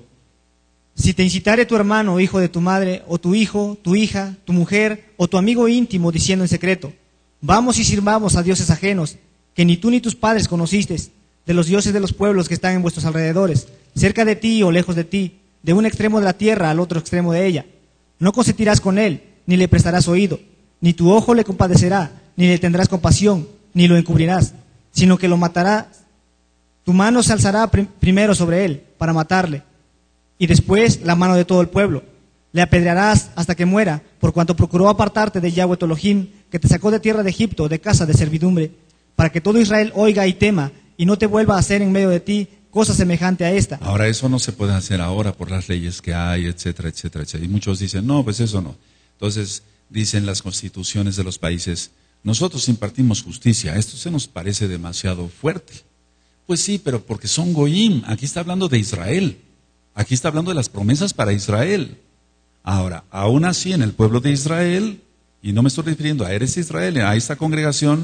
Si te incitare tu hermano o hijo de tu madre, o tu hijo, tu hija, tu mujer, o tu amigo íntimo, diciendo en secreto, vamos y sirvamos a dioses ajenos, que ni tú ni tus padres conocisteis, de los dioses de los pueblos que están en vuestros alrededores, cerca de ti o lejos de ti, de un extremo de la tierra al otro extremo de ella. No consentirás con él, ni le prestarás oído, ni tu ojo le compadecerá, ni le tendrás compasión, ni lo encubrirás, sino que lo matarás. Tu mano se alzará primero sobre él para matarle, y después la mano de todo el pueblo. Le apedrearás hasta que muera, por cuanto procuró apartarte de Yahweh tu Elohim, que te sacó de tierra de Egipto, de casa de servidumbre, para que todo Israel oiga y tema, y no te vuelva a hacer en medio de ti cosa semejante a esta. Ahora eso no se puede hacer ahora por las leyes que hay, etcétera, etcétera, etcétera. Y muchos dicen, no, pues eso no. Entonces dicen las constituciones de los países, nosotros impartimos justicia, esto se nos parece demasiado fuerte. Pues sí, pero porque son goyim, aquí está hablando de Israel, aquí está hablando de las promesas para Israel. Ahora, aún así en el pueblo de Israel, y no me estoy refiriendo a Eres Israel, a esta congregación,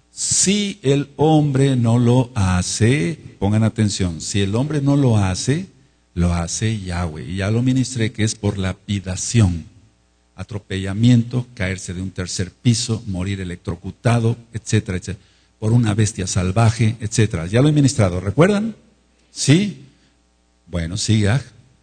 si el hombre no lo hace, pongan atención, si el hombre no lo hace Yahweh. Y ya lo ministré que es por lapidación, atropellamiento, caerse de un tercer piso, morir electrocutado, etcétera, etcétera, por una bestia salvaje, etcétera. Ya lo he ministrado, ¿recuerdan? ¿Sí? Bueno, siga.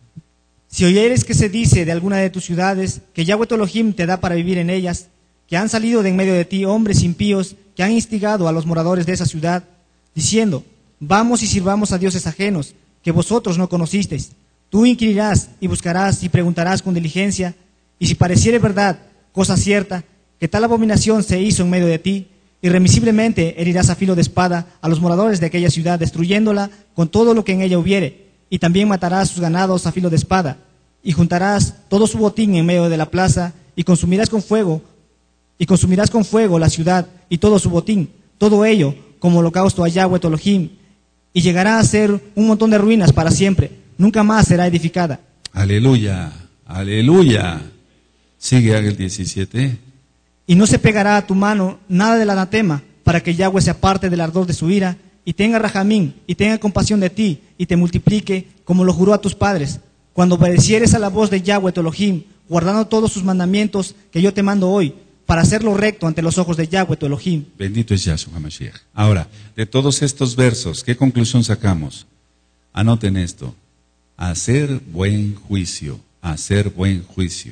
Si oyeres que se dice de alguna de tus ciudades, que Yahweh tu Elohim te da para vivir en ellas, que han salido de en medio de ti hombres impíos, que han instigado a los moradores de esa ciudad, diciendo, vamos y sirvamos a dioses ajenos, que vosotros no conocisteis. Tú inquirirás y buscarás y preguntarás con diligencia, y si pareciere verdad, cosa cierta, que tal abominación se hizo en medio de ti, irremisiblemente herirás a filo de espada a los moradores de aquella ciudad, destruyéndola con todo lo que en ella hubiere, y también matarás sus ganados a filo de espada, y juntarás todo su botín en medio de la plaza, y consumirás con fuego y consumirás con fuego la ciudad y todo su botín, todo ello como holocausto a Yahweh tu Elohim, y llegará a ser un montón de ruinas para siempre, nunca más será edificada. Aleluya, aleluya. Sigue el 17. Y no se pegará a tu mano nada del anatema, para que Yahweh se aparte del ardor de su ira, y tenga rajamín, y tenga compasión de ti, y te multiplique, como lo juró a tus padres, cuando obedecieres a la voz de Yahweh tu Elohim, guardando todos sus mandamientos que yo te mando hoy, para hacerlo recto ante los ojos de Yahweh tu Elohim. Bendito es Yahshua HaMashiach. Ahora, de todos estos versos, ¿qué conclusión sacamos? Anoten esto: hacer buen juicio, hacer buen juicio.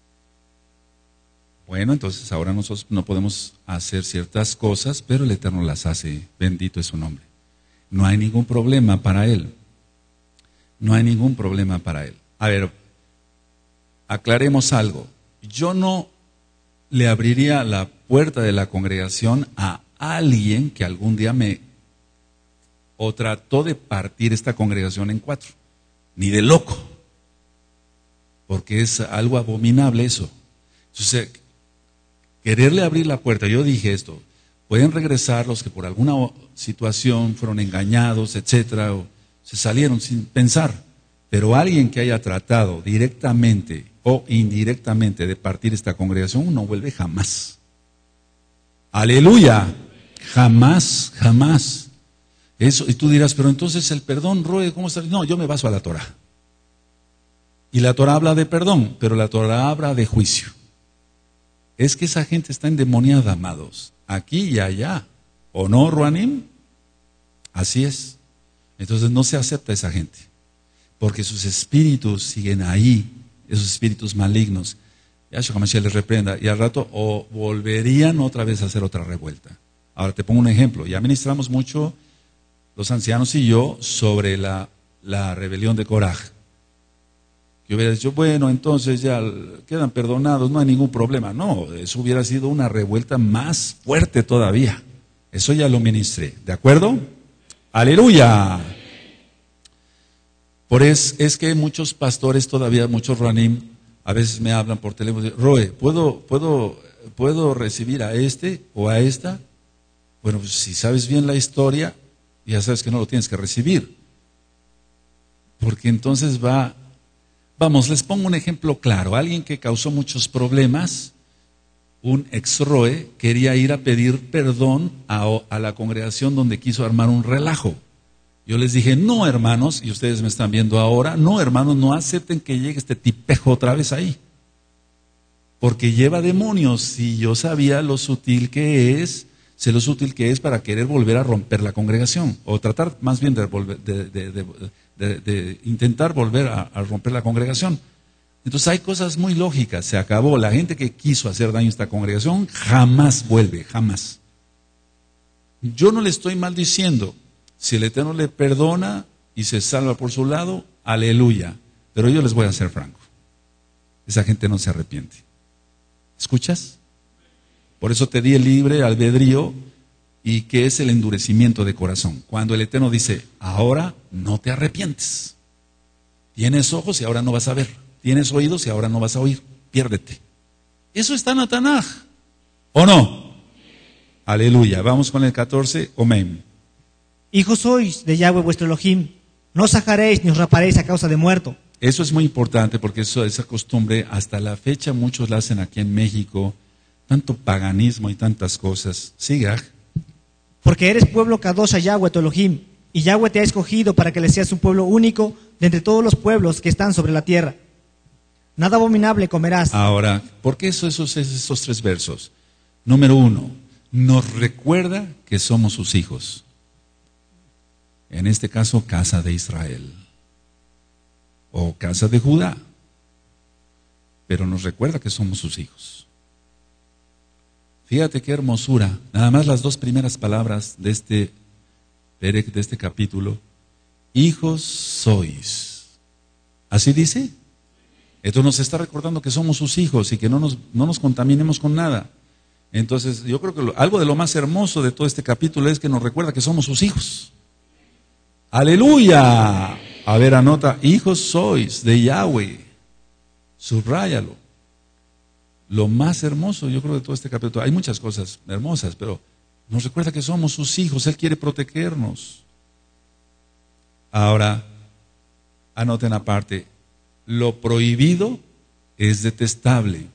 Bueno, entonces ahora nosotros no podemos hacer ciertas cosas, pero el Eterno las hace. Bendito es su nombre. No hay ningún problema para Él. No hay ningún problema para Él. A ver, aclaremos algo. Yo no le abriría la puerta de la congregación a alguien que algún día o trató de partir esta congregación en 4. Ni de loco. Porque es algo abominable eso. Entonces, quererle abrir la puerta, yo dije esto, pueden regresar los que por alguna situación fueron engañados, etcétera, o se salieron sin pensar, pero alguien que haya tratado directamente o indirectamente de partir esta congregación no vuelve jamás. Aleluya, jamás, jamás. Eso, y tú dirás, pero entonces el perdón, Roe, ¿cómo está? No, yo me baso a la Torah. Y la Torah habla de perdón, pero la Torah habla de juicio. Es que esa gente está endemoniada, amados, aquí y allá. ¿O no, Ruanim? Así es. Entonces no se acepta esa gente, porque sus espíritus siguen ahí, esos espíritus malignos. Yahshua HaMashiach les reprenda, y al rato o volverían otra vez a hacer otra revuelta. Ahora te pongo un ejemplo. Ya ministramos mucho, los ancianos y yo, sobre la rebelión de Koraj. Que hubiera dicho, bueno, entonces ya quedan perdonados, no hay ningún problema. No, eso hubiera sido una revuelta más fuerte todavía. Eso ya lo ministré, ¿de acuerdo? ¡Aleluya! Es que muchos pastores todavía, muchos Ranim, a veces me hablan por teléfono, Roe, ¿puedo recibir a este o a esta? Bueno, pues si sabes bien la historia, ya sabes que no lo tienes que recibir. Porque entonces Vamos, les pongo un ejemplo claro. Alguien que causó muchos problemas, un ex-Roe, quería ir a pedir perdón a la congregación donde quiso armar un relajo. Yo les dije, no hermanos, y ustedes me están viendo ahora, no hermanos, no acepten que llegue este tipejo otra vez ahí. Porque lleva demonios, y yo sabía lo sutil que es, sé lo sutil que es para querer volver a romper la congregación, o tratar más bien de intentar volver a romper la congregación. Entonces hay cosas muy lógicas, se acabó. La gente que quiso hacer daño a esta congregación jamás vuelve, jamás. Yo no le estoy maldiciendo. Si el Eterno le perdona y se salva por su lado, aleluya. Pero yo les voy a ser franco, esa gente no se arrepiente. ¿Escuchas? Por eso te di el libre albedrío, y que es el endurecimiento de corazón. Cuando el Eterno dice, ahora no te arrepientes. Tienes ojos y ahora no vas a ver. Tienes oídos y ahora no vas a oír. Piérdete. Eso está en la Tanaj, ¿o no? Aleluya. Vamos con el 14. Amén. Hijos sois de Yahweh vuestro Elohim. No os sacaréis ni os raparéis a causa de muerto. Eso es muy importante, porque esa costumbre hasta la fecha muchos la hacen aquí en México. Tanto paganismo y tantas cosas. Siga. Porque eres pueblo kadosh a Yahweh tu Elohim, y Yahweh te ha escogido para que le seas un pueblo único de entre todos los pueblos que están sobre la tierra. Nada abominable comerás. Ahora, ¿por qué esos 3 versos? Número 1, nos recuerda que somos sus hijos. En este caso, casa de Israel o casa de Judá. Pero nos recuerda que somos sus hijos. Fíjate qué hermosura, nada más las 2 primeras palabras de este capítulo. Hijos sois. ¿Así dice? Esto nos está recordando que somos sus hijos y que no nos contaminemos con nada. Entonces, yo creo que algo de lo más hermoso de todo este capítulo es que nos recuerda que somos sus hijos. ¡Aleluya! A ver, anota, hijos sois de Yahweh. Subráyalo. lo más hermoso, yo creo, de todo este capítulo. Hay muchas cosas hermosas, pero nos recuerda que somos sus hijos, Él quiere protegernos. Ahora, anoten aparte, lo prohibido es detestable.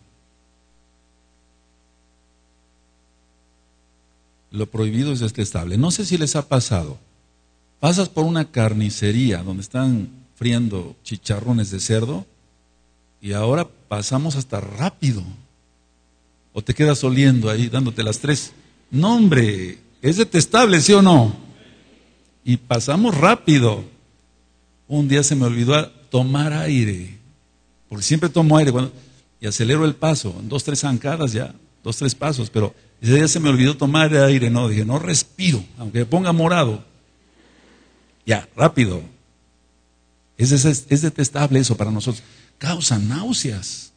Lo prohibido es detestable. No sé si les ha pasado. Pasas por una carnicería donde están friendo chicharrones de cerdo y ahora pasamos hasta rápido. O te quedas oliendo ahí dándote las tres. No, hombre, es detestable, ¿sí o no? Y pasamos rápido. Un día se me olvidó tomar aire, porque siempre tomo aire y acelero el paso, en 2, 3 zancadas ya, 2, 3 pasos, pero ese día se me olvidó tomar aire, no, dije, no respiro, aunque me ponga morado. Ya, rápido. Es detestable eso para nosotros. Causa náuseas.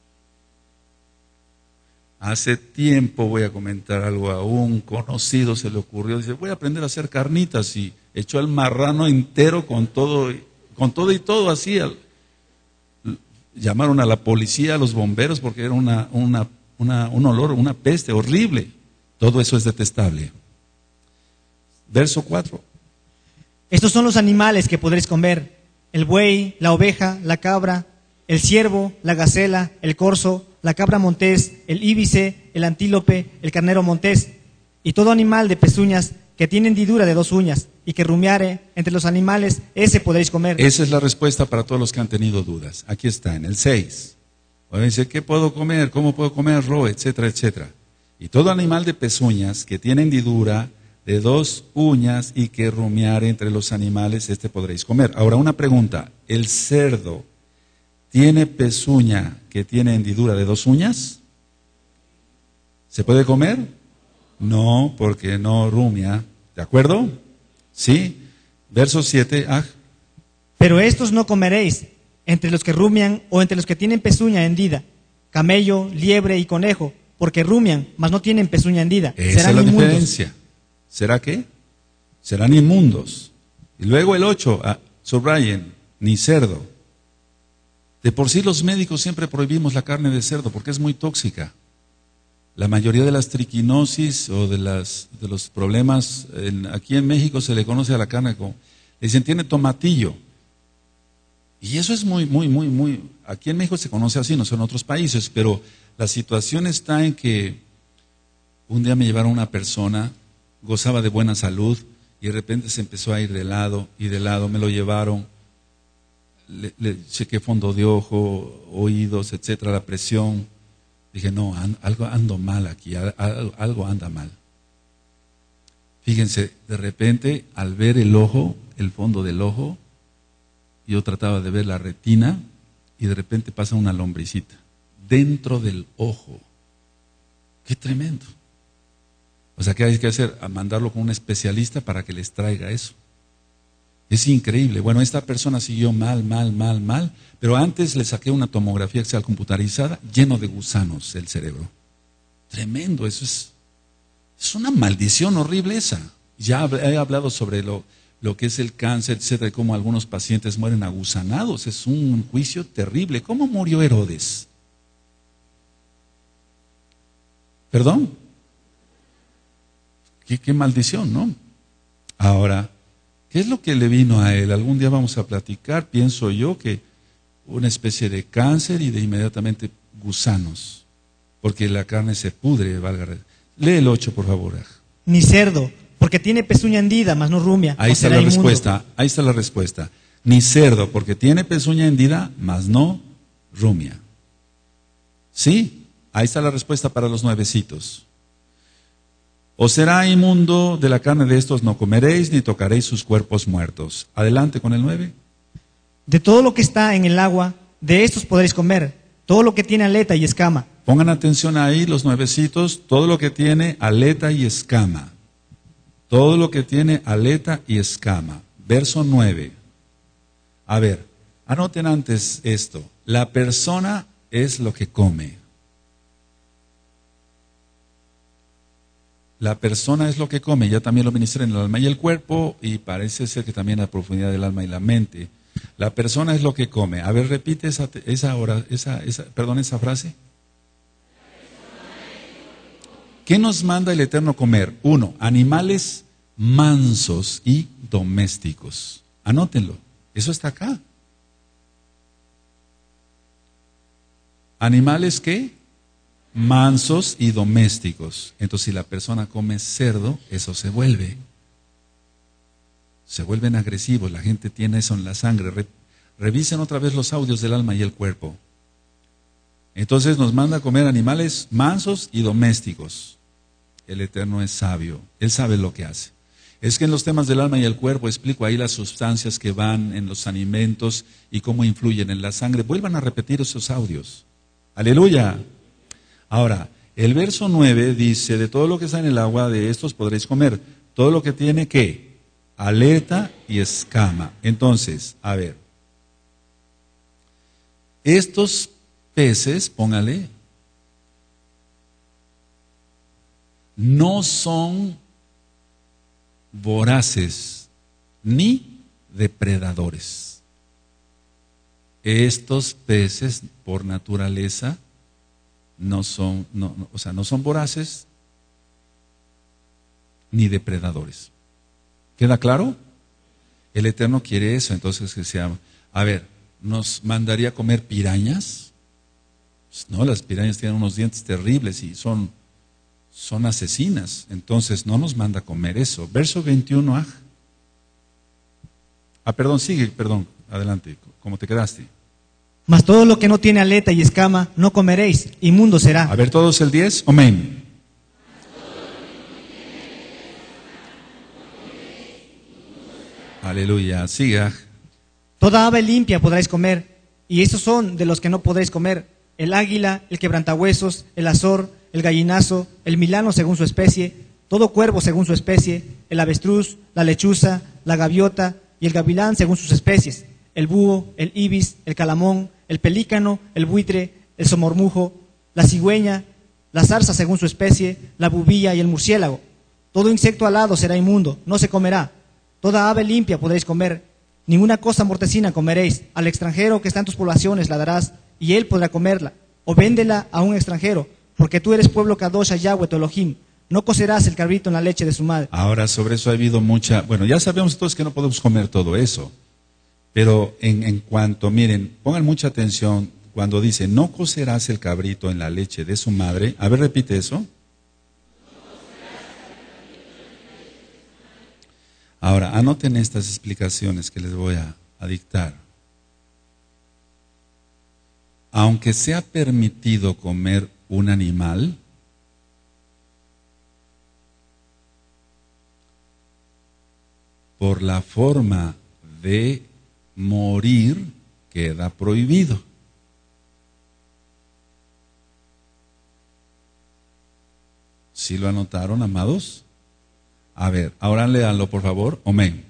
Hace tiempo, voy a comentar algo, a un conocido se le ocurrió, dice, voy a aprender a hacer carnitas, y echó el marrano entero con todo y todo así. Llamaron a la policía, a los bomberos, porque era un olor, una peste horrible. Todo eso es detestable. Verso 4. Estos son los animales que podréis comer: el buey, la oveja, la cabra, el ciervo, la gacela, el corzo, la cabra montés, el íbice, el antílope, el carnero montés, y todo animal de pezuñas que tiene hendidura de 2 uñas, y que rumiare entre los animales, ese podréis comer. Esa es la respuesta para todos los que han tenido dudas. Aquí está, en el 6. Oye, dice, ¿qué puedo comer? ¿Cómo puedo comerlo? Etcétera, etcétera. Y todo animal de pezuñas que tiene hendidura de 2 uñas y que rumiare entre los animales, este podréis comer. Ahora, una pregunta. ¿El cerdo tiene pezuña que tiene hendidura de 2 uñas? ¿Se puede comer? No, porque no rumia. ¿De acuerdo? ¿Sí? Verso 7. Pero estos no comeréis entre los que rumian o entre los que tienen pezuña hendida: camello, liebre y conejo, porque rumian, mas no tienen pezuña hendida. Esa es la diferencia. ¿Será qué? Serán inmundos. Y luego el 8, subrayen, ni cerdo. De por sí los médicos siempre prohibimos la carne de cerdo porque es muy tóxica. La mayoría de las triquinosis o de los problemas, aquí en México se le conoce a la carne como, le dicen, tiene tomatillo. Y eso es muy, aquí en México se conoce así, no son en otros países, pero la situación está en que un día me llevaron una persona, gozaba de buena salud, y de repente se empezó a ir de lado, y de lado me lo llevaron, le chequé fondo de ojo, oídos, etcétera, la presión. Dije, no, algo ando mal aquí, algo anda mal. Fíjense, de repente, al ver el ojo, el fondo del ojo, yo trataba de ver la retina y de repente pasa una lombricita dentro del ojo. ¡Qué tremendo! O sea, ¿qué hay que hacer? A mandarlo con un especialista para que les traiga eso. Es increíble. Bueno, esta persona siguió mal, pero antes le saqué una tomografía axial computarizada lleno de gusanos el cerebro. Tremendo, eso es una maldición horrible esa. Ya he hablado sobre lo que es el cáncer, etcétera, y cómo algunos pacientes mueren agusanados. Es un juicio terrible. ¿Cómo murió Herodes? ¿Perdón? Qué maldición, ¿no? Ahora, ¿qué es lo que le vino a él? Algún día vamos a platicar, pienso yo, que una especie de cáncer y de inmediatamente gusanos, porque la carne se pudre, valga. Lee el 8, por favor. Ni cerdo, porque tiene pezuña hendida, mas no rumia. Ahí está la respuesta, ahí está la respuesta. Ni cerdo, porque tiene pezuña hendida, mas no rumia. ¿Sí? Ahí está la respuesta para los nuevecitos. Os será inmundo de la carne de estos, no comeréis ni tocaréis sus cuerpos muertos. Adelante con el 9. De todo lo que está en el agua, de estos podréis comer, todo lo que tiene aleta y escama. Pongan atención ahí los nuevecitos, todo lo que tiene aleta y escama. Todo lo que tiene aleta y escama. Verso 9. A ver, anoten antes esto. La persona es lo que come. La persona es lo que come, ya también lo ministré en el alma y el cuerpo, y parece ser que también a la profundidad del alma y la mente. La persona es lo que come. A ver, repite esa frase. ¿Qué nos manda el Eterno comer? 1, animales mansos y domésticos. Anótenlo, eso está acá. ¿Animales qué? Mansos y domésticos. Entonces, si la persona come cerdo, eso se vuelven agresivos. La gente tiene eso en la sangre. Revisen otra vez los audios del alma y el cuerpo. Entonces nos manda a comer animales mansos y domésticos. El Eterno es sabio, Él sabe lo que hace. Es que en los temas del alma y el cuerpo explico ahí las sustancias que van en los alimentos y cómo influyen en la sangre. Vuelvan a repetir esos audios. Aleluya. Ahora, el verso 9 dice, de todo lo que está en el agua, de estos podréis comer. Todo lo que tiene, ¿qué? Aleta y escama. Entonces, a ver. Estos peces, póngale, no son voraces ni depredadores. Estos peces, por naturaleza, no son voraces ni depredadores. ¿Queda claro? El Eterno quiere eso, entonces que sea. A ver, ¿nos mandaría a comer pirañas? Pues no, las pirañas tienen unos dientes terribles y son asesinas, entonces no nos manda a comer eso. Verso 21, perdón, adelante, ¿cómo te quedaste? Mas todo lo que no tiene aleta y escama no comeréis, inmundo será. A ver todos el 10, amén. Aleluya, siga. Toda ave limpia podréis comer, y estos son de los que no podréis comer: el águila, el quebrantahuesos, el azor, el gallinazo, el milano según su especie, todo cuervo según su especie, el avestruz, la lechuza, la gaviota y el gavilán según sus especies, el búho, el ibis, el calamón, el pelícano, el buitre, el somormujo, la cigüeña, la zarza según su especie, la bubilla y el murciélago. Todo insecto alado será inmundo, no se comerá. Toda ave limpia podréis comer, ninguna cosa mortecina comeréis. Al extranjero que está en tus poblaciones la darás, y él podrá comerla, o véndela a un extranjero, porque tú eres pueblo Kadosh a Yahweh tu Elohim. No cocerás el cabrito en la leche de su madre. Ahora, sobre eso ha habido ya sabemos todos que no podemos comer todo eso, pero en cuanto, miren, pongan mucha atención, cuando dice, no cocerás el cabrito en la leche de su madre, a ver, repite eso. Ahora, anoten estas explicaciones que les voy a dictar. Aunque sea permitido comer un animal, por la forma de morir queda prohibido. ¿Sí lo anotaron, amados? A ver, ahora léanlo, por favor. Amén.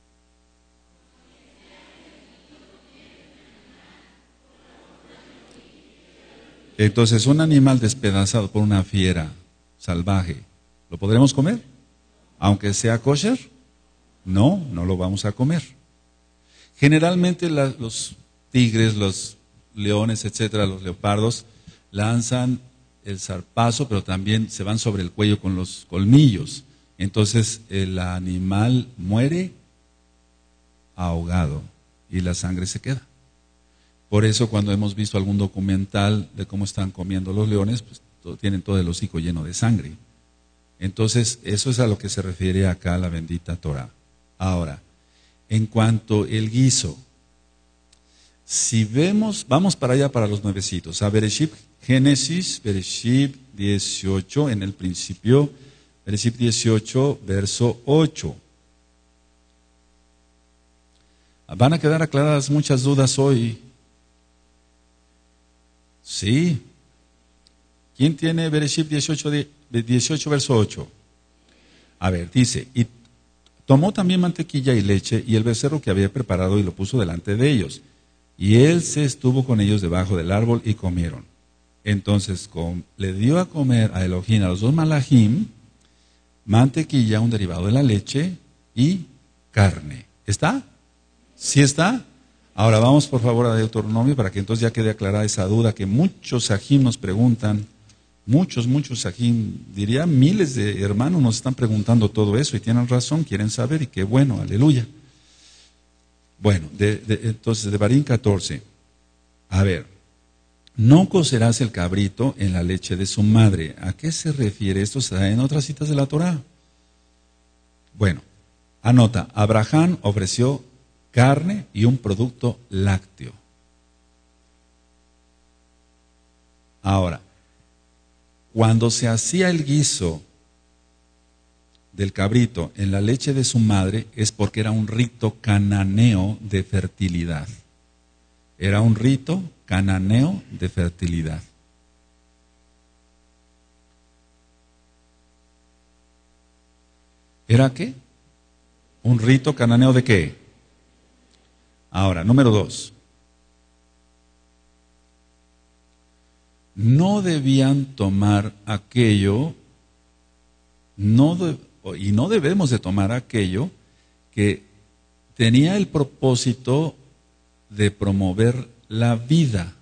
Entonces, un animal despedazado por una fiera salvaje, ¿lo podremos comer? Aunque sea kosher, no lo vamos a comer. Generalmente los tigres, los leones, etcétera, los leopardos, lanzan el zarpazo, pero también se van sobre el cuello con los colmillos. Entonces el animal muere ahogado y la sangre se queda. Por eso cuando hemos visto algún documental de cómo están comiendo los leones, pues tienen todo el hocico lleno de sangre. Entonces eso es a lo que se refiere acá la bendita Torah. Ahora, en cuanto el guiso, si vemos, vamos para allá para los nuevecitos, a Bereshit, Génesis, Bereshit 18, en el principio, Bereshit 18, verso 8. Van a quedar aclaradas muchas dudas hoy. Sí. ¿Quién tiene Bereshit 18, verso 8? A ver, dice, y tomó también mantequilla y leche y el becerro que había preparado y lo puso delante de ellos. Y él se estuvo con ellos debajo del árbol y comieron. Entonces le dio a comer a Elohim, a los dos malajim, mantequilla, un derivado de la leche, y carne. ¿Está? ¿Sí está? Ahora vamos por favor a Deuteronomio para que entonces ya quede aclarada esa duda que muchos ajim nos preguntan Muchos aquí, diría miles de hermanos nos están preguntando todo eso y tienen razón, quieren saber y qué bueno, aleluya. Bueno, entonces de Barín 14, a ver, no cocerás el cabrito en la leche de su madre. ¿A qué se refiere? Esto está en otras citas de la Torá. Bueno, anota, Abraham ofreció carne y un producto lácteo. Ahora, cuando se hacía el guiso del cabrito en la leche de su madre es porque era un rito cananeo de fertilidad. Era un rito cananeo de fertilidad. ¿Era qué? ¿Un rito cananeo de qué? Ahora, número 2. No debían tomar aquello, y no debemos de tomar aquello que tenía el propósito de promover la vida.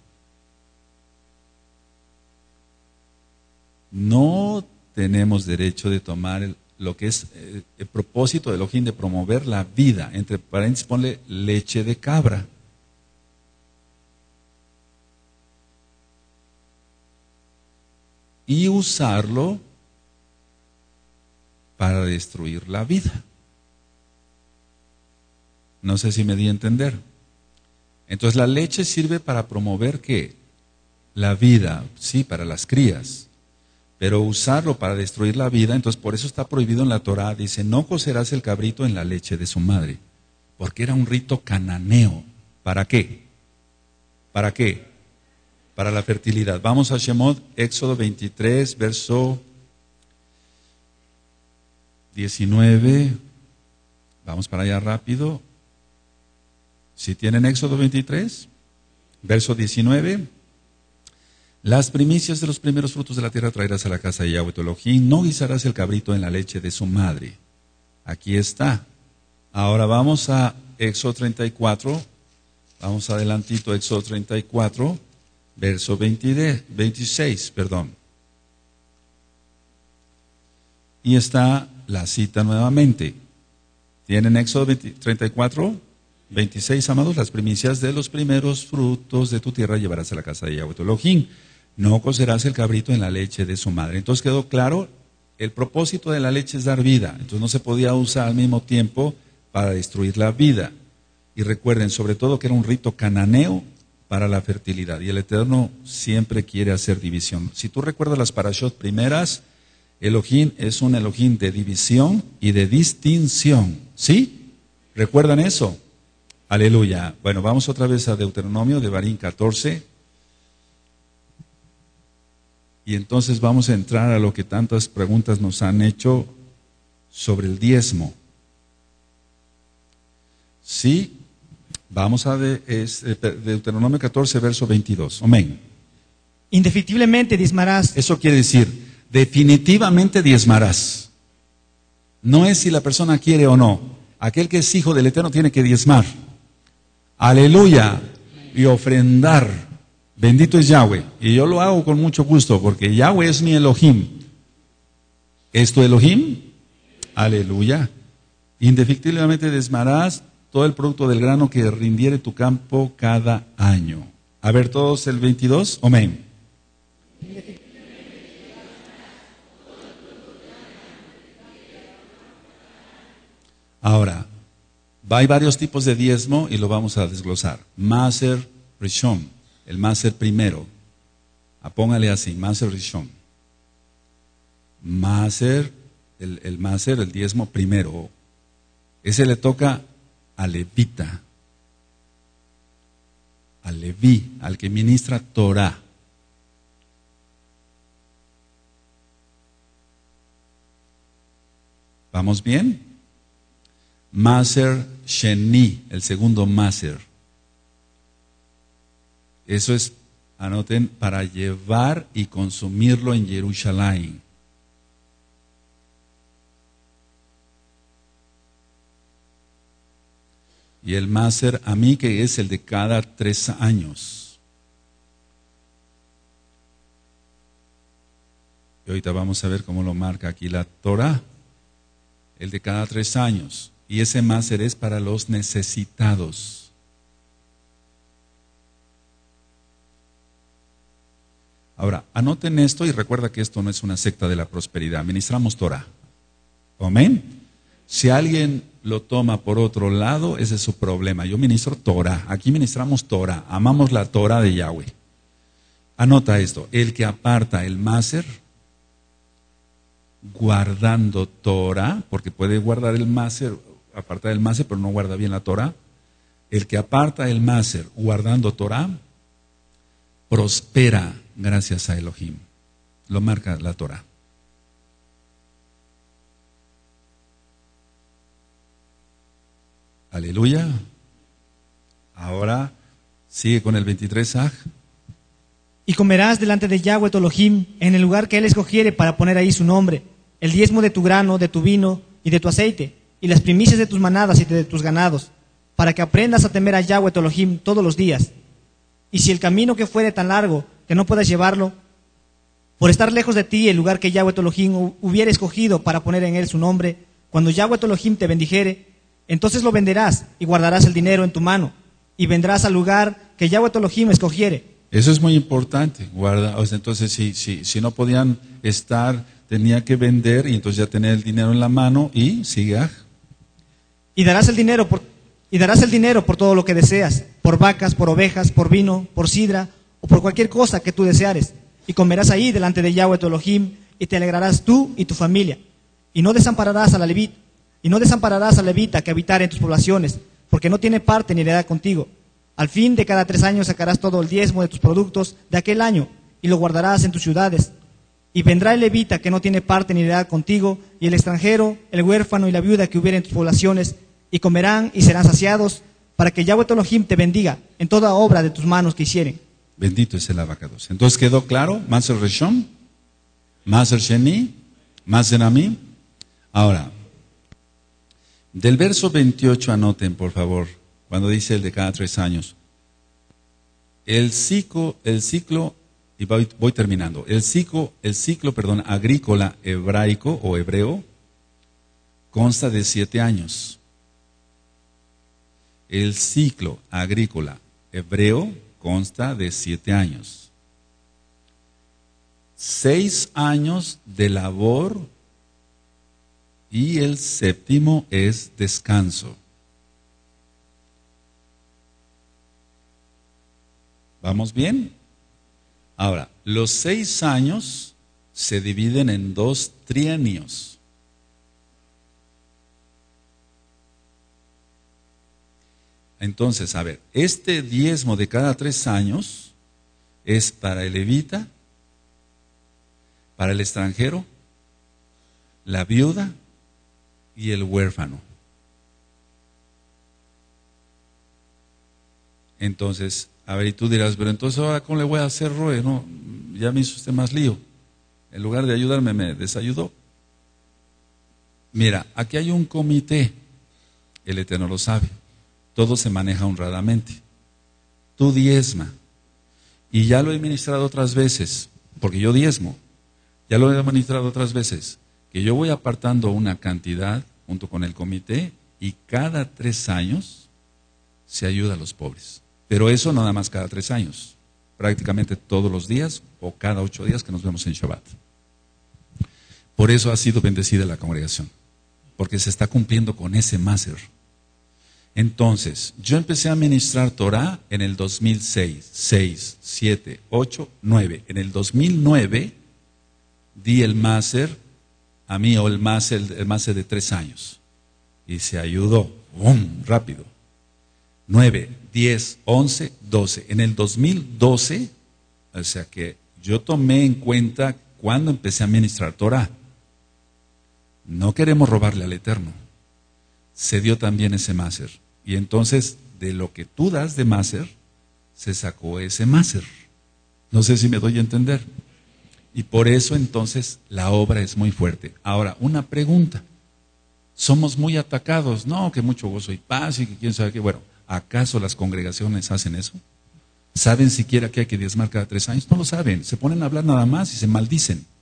No tenemos derecho de tomar lo que es el propósito de Elohim de promover la vida. Entre paréntesis ponle leche de cabra. Y usarlo para destruir la vida. No sé si me di a entender. Entonces la leche sirve para promover ¿qué? La vida, sí, para las crías. Pero usarlo para destruir la vida, entonces por eso está prohibido en la Torá. Dice, no cocerás el cabrito en la leche de su madre. Porque era un rito cananeo. ¿Para qué? ¿Para qué? Para la fertilidad. Vamos a Shemot, Éxodo 23, verso 19. Vamos para allá rápido. Si tienen Éxodo 23, verso 19. Las primicias de los primeros frutos de la tierra traerás a la casa de Yahweh tu Elohim. No guisarás el cabrito en la leche de su madre. Aquí está. Ahora vamos a Éxodo 34. Vamos adelantito, Éxodo 34. Verso 26, perdón. Y está la cita nuevamente. ¿Tienen Éxodo 34, 26, amados? Las primicias de los primeros frutos de tu tierra llevarás a la casa de Yahweh tu Elohim. No cocerás el cabrito en la leche de su madre. Entonces quedó claro, el propósito de la leche es dar vida. Entonces no se podía usar al mismo tiempo para destruir la vida. Y recuerden, sobre todo que era un rito cananeo para la fertilidad. Y el Eterno siempre quiere hacer división. Si tú recuerdas las parashot primeras, Elohim es un Elohim de división y de distinción. ¿Sí? ¿Recuerdan eso? Aleluya. Bueno, vamos otra vez a Deuteronomio de Barín 14. Y entonces vamos a entrar a lo que tantas preguntas nos han hecho sobre el diezmo. Sí. Vamos a Deuteronomio 14, verso 22. Amén. Indefectiblemente diezmarás. Eso quiere decir, definitivamente diezmarás. No es si la persona quiere o no. Aquel que es hijo del Eterno tiene que diezmar. Aleluya. Y ofrendar. Bendito es Yahweh. Y yo lo hago con mucho gusto porque Yahweh es mi Elohim. ¿Es tu Elohim? Aleluya. Indefectiblemente diezmarás todo el producto del grano que rindiere tu campo cada año. A ver todos el 22. Amén. Ahora, hay varios tipos de diezmo y lo vamos a desglosar. Maser Rishon, el Maser primero. Póngale así, Maser Rishon. Maser, el Maser, el diezmo primero. Ese le toca al levita, al leví, al que ministra Torah. ¿Vamos bien? Maser Sheni, el segundo Maser. Eso es, anoten, para llevar y consumirlo en Jerusalén. Y el Maser a mí, que es el de cada 3 años. que ahorita vamos a ver cómo lo marca aquí la Torah, el de cada 3 años. Y ese máser es para los necesitados. Ahora, anoten esto y recuerda que esto no es una secta de la prosperidad. Ministramos Torah. Amén. Si alguien lo toma por otro lado, ese es su problema. Yo ministro Torah. Aquí ministramos Torah. Amamos la Torah de Yahweh. Anota esto. El que aparta el máser guardando Torah, porque puede guardar el máser, apartar el máser, pero no guarda bien la Torah. El que aparta el máser guardando Torah, prospera gracias a Elohim. Lo marca la Torah. Aleluya. Ahora sigue con el 23 Y comerás delante de Yahweh tu Elohim en el lugar que él escogiere para poner ahí su nombre, el diezmo de tu grano, de tu vino y de tu aceite, y las primicias de tus manadas y de tus ganados, para que aprendas a temer a Yahweh tu Elohim todos los días. Y si el camino que fuere tan largo que no puedas llevarlo, por estar lejos de ti el lugar que Yahweh tu Elohim hubiera escogido para poner en él su nombre, cuando Yahweh tu Elohim te bendijere, entonces lo venderás y guardarás el dinero en tu mano, y vendrás al lugar que Yahweh tu Elohim escogiere. Eso es muy importante. Guarda, o sea, entonces si no podían estar, tenía que vender y entonces ya tener el dinero en la mano y sigue. Y darás el dinero por todo lo que deseas, por vacas, por ovejas, por vino, por sidra o por cualquier cosa que tú deseares. Y comerás ahí delante de Yahweh tu Elohim y te alegrarás tú y tu familia. Y no desampararás a la levita, que habitare en tus poblaciones, porque no tiene parte ni heredad contigo. Al fin de cada 3 años sacarás todo el diezmo de tus productos de aquel año y lo guardarás en tus ciudades. Y vendrá el levita que no tiene parte ni heredad contigo, y el extranjero, el huérfano y la viuda que hubiere en tus poblaciones, y comerán y serán saciados, para que Yahweh tu Elohim te bendiga en toda obra de tus manos que hicieren. Bendito es el abacados. Entonces quedó claro, Maser Reshon, Maser Sheni, Maser Amim. Ahora, del verso 28 anoten, por favor, cuando dice el de cada 3 años. El ciclo, y voy terminando, el ciclo, agrícola hebraico o hebreo consta de 7 años. El ciclo agrícola hebreo consta de 7 años. 6 años de labor y el 7º es descanso. ¿Vamos bien? Ahora, los 6 años se dividen en 2 trienios. Entonces, a ver, este diezmo de cada 3 años es para el levita, para el extranjero, la viuda y el huérfano. Entonces, a ver, y tú dirás, pero entonces ahora ¿cómo le voy a hacer, Roe? No, ya me hizo usted más lío. En lugar de ayudarme, me desayudó. Mira, aquí hay un comité, el Eterno lo sabe. Todo se maneja honradamente. Tú diezma. Y ya lo he ministrado otras veces, porque yo diezmo. Ya lo he ministrado otras veces, que yo voy apartando una cantidad junto con el comité y cada 3 años se ayuda a los pobres. Pero eso no nada más cada 3 años, prácticamente todos los días o cada 8 días que nos vemos en Shabbat. Por eso ha sido bendecida la congregación, porque se está cumpliendo con ese máser. Entonces, yo empecé a ministrar Torah en el 2006, 6, 7, 8, 9. En el 2009 di el máser a mí, o el máser de 3 años. Y se ayudó, ¡bum!, rápido. 9, 10, 11, 12. En el 2012, o sea que yo tomé en cuenta cuando empecé a ministrar Torah. No queremos robarle al Eterno. Se dio también ese máser. Y entonces, de lo que tú das de máser, se sacó ese máser. No sé si me doy a entender. Y por eso entonces la obra es muy fuerte. Ahora, una pregunta. Somos muy atacados. No, que mucho gozo y paz y que quién sabe qué. Bueno, ¿acaso las congregaciones hacen eso? ¿Saben siquiera que hay que diezmar cada 3 años? No lo saben. Se ponen a hablar nada más y se maldicen.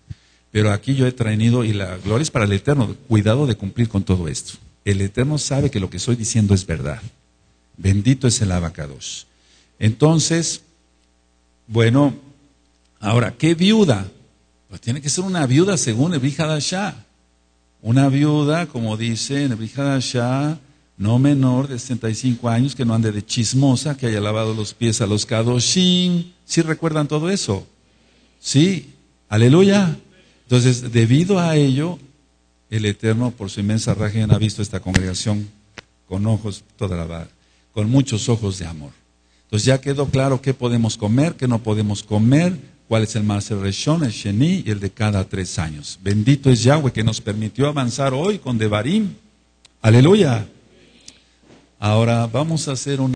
Pero aquí yo he traído, y la gloria es para el Eterno, cuidado de cumplir con todo esto. El Eterno sabe que lo que estoy diciendo es verdad. Bendito es el Abacados. Entonces, bueno, ahora, ¿qué viuda? Pues tiene que ser una viuda según el Brit Hadashah. Una viuda, como dice en el Brit Hadashah, no menor de 65 años, que no ande de chismosa, que haya lavado los pies a los Kadoshim. ¿Sí recuerdan todo eso? Sí, aleluya. Entonces, debido a ello, el Eterno, por su inmensa rajen, ha visto esta congregación con ojos, con muchos ojos de amor. Entonces ya quedó claro qué podemos comer, qué no podemos comer, cuál es el Maaser Reshon, el Sheni y el de cada 3 años. Bendito es Yahweh que nos permitió avanzar hoy con Devarim. Aleluya. Ahora vamos a hacer un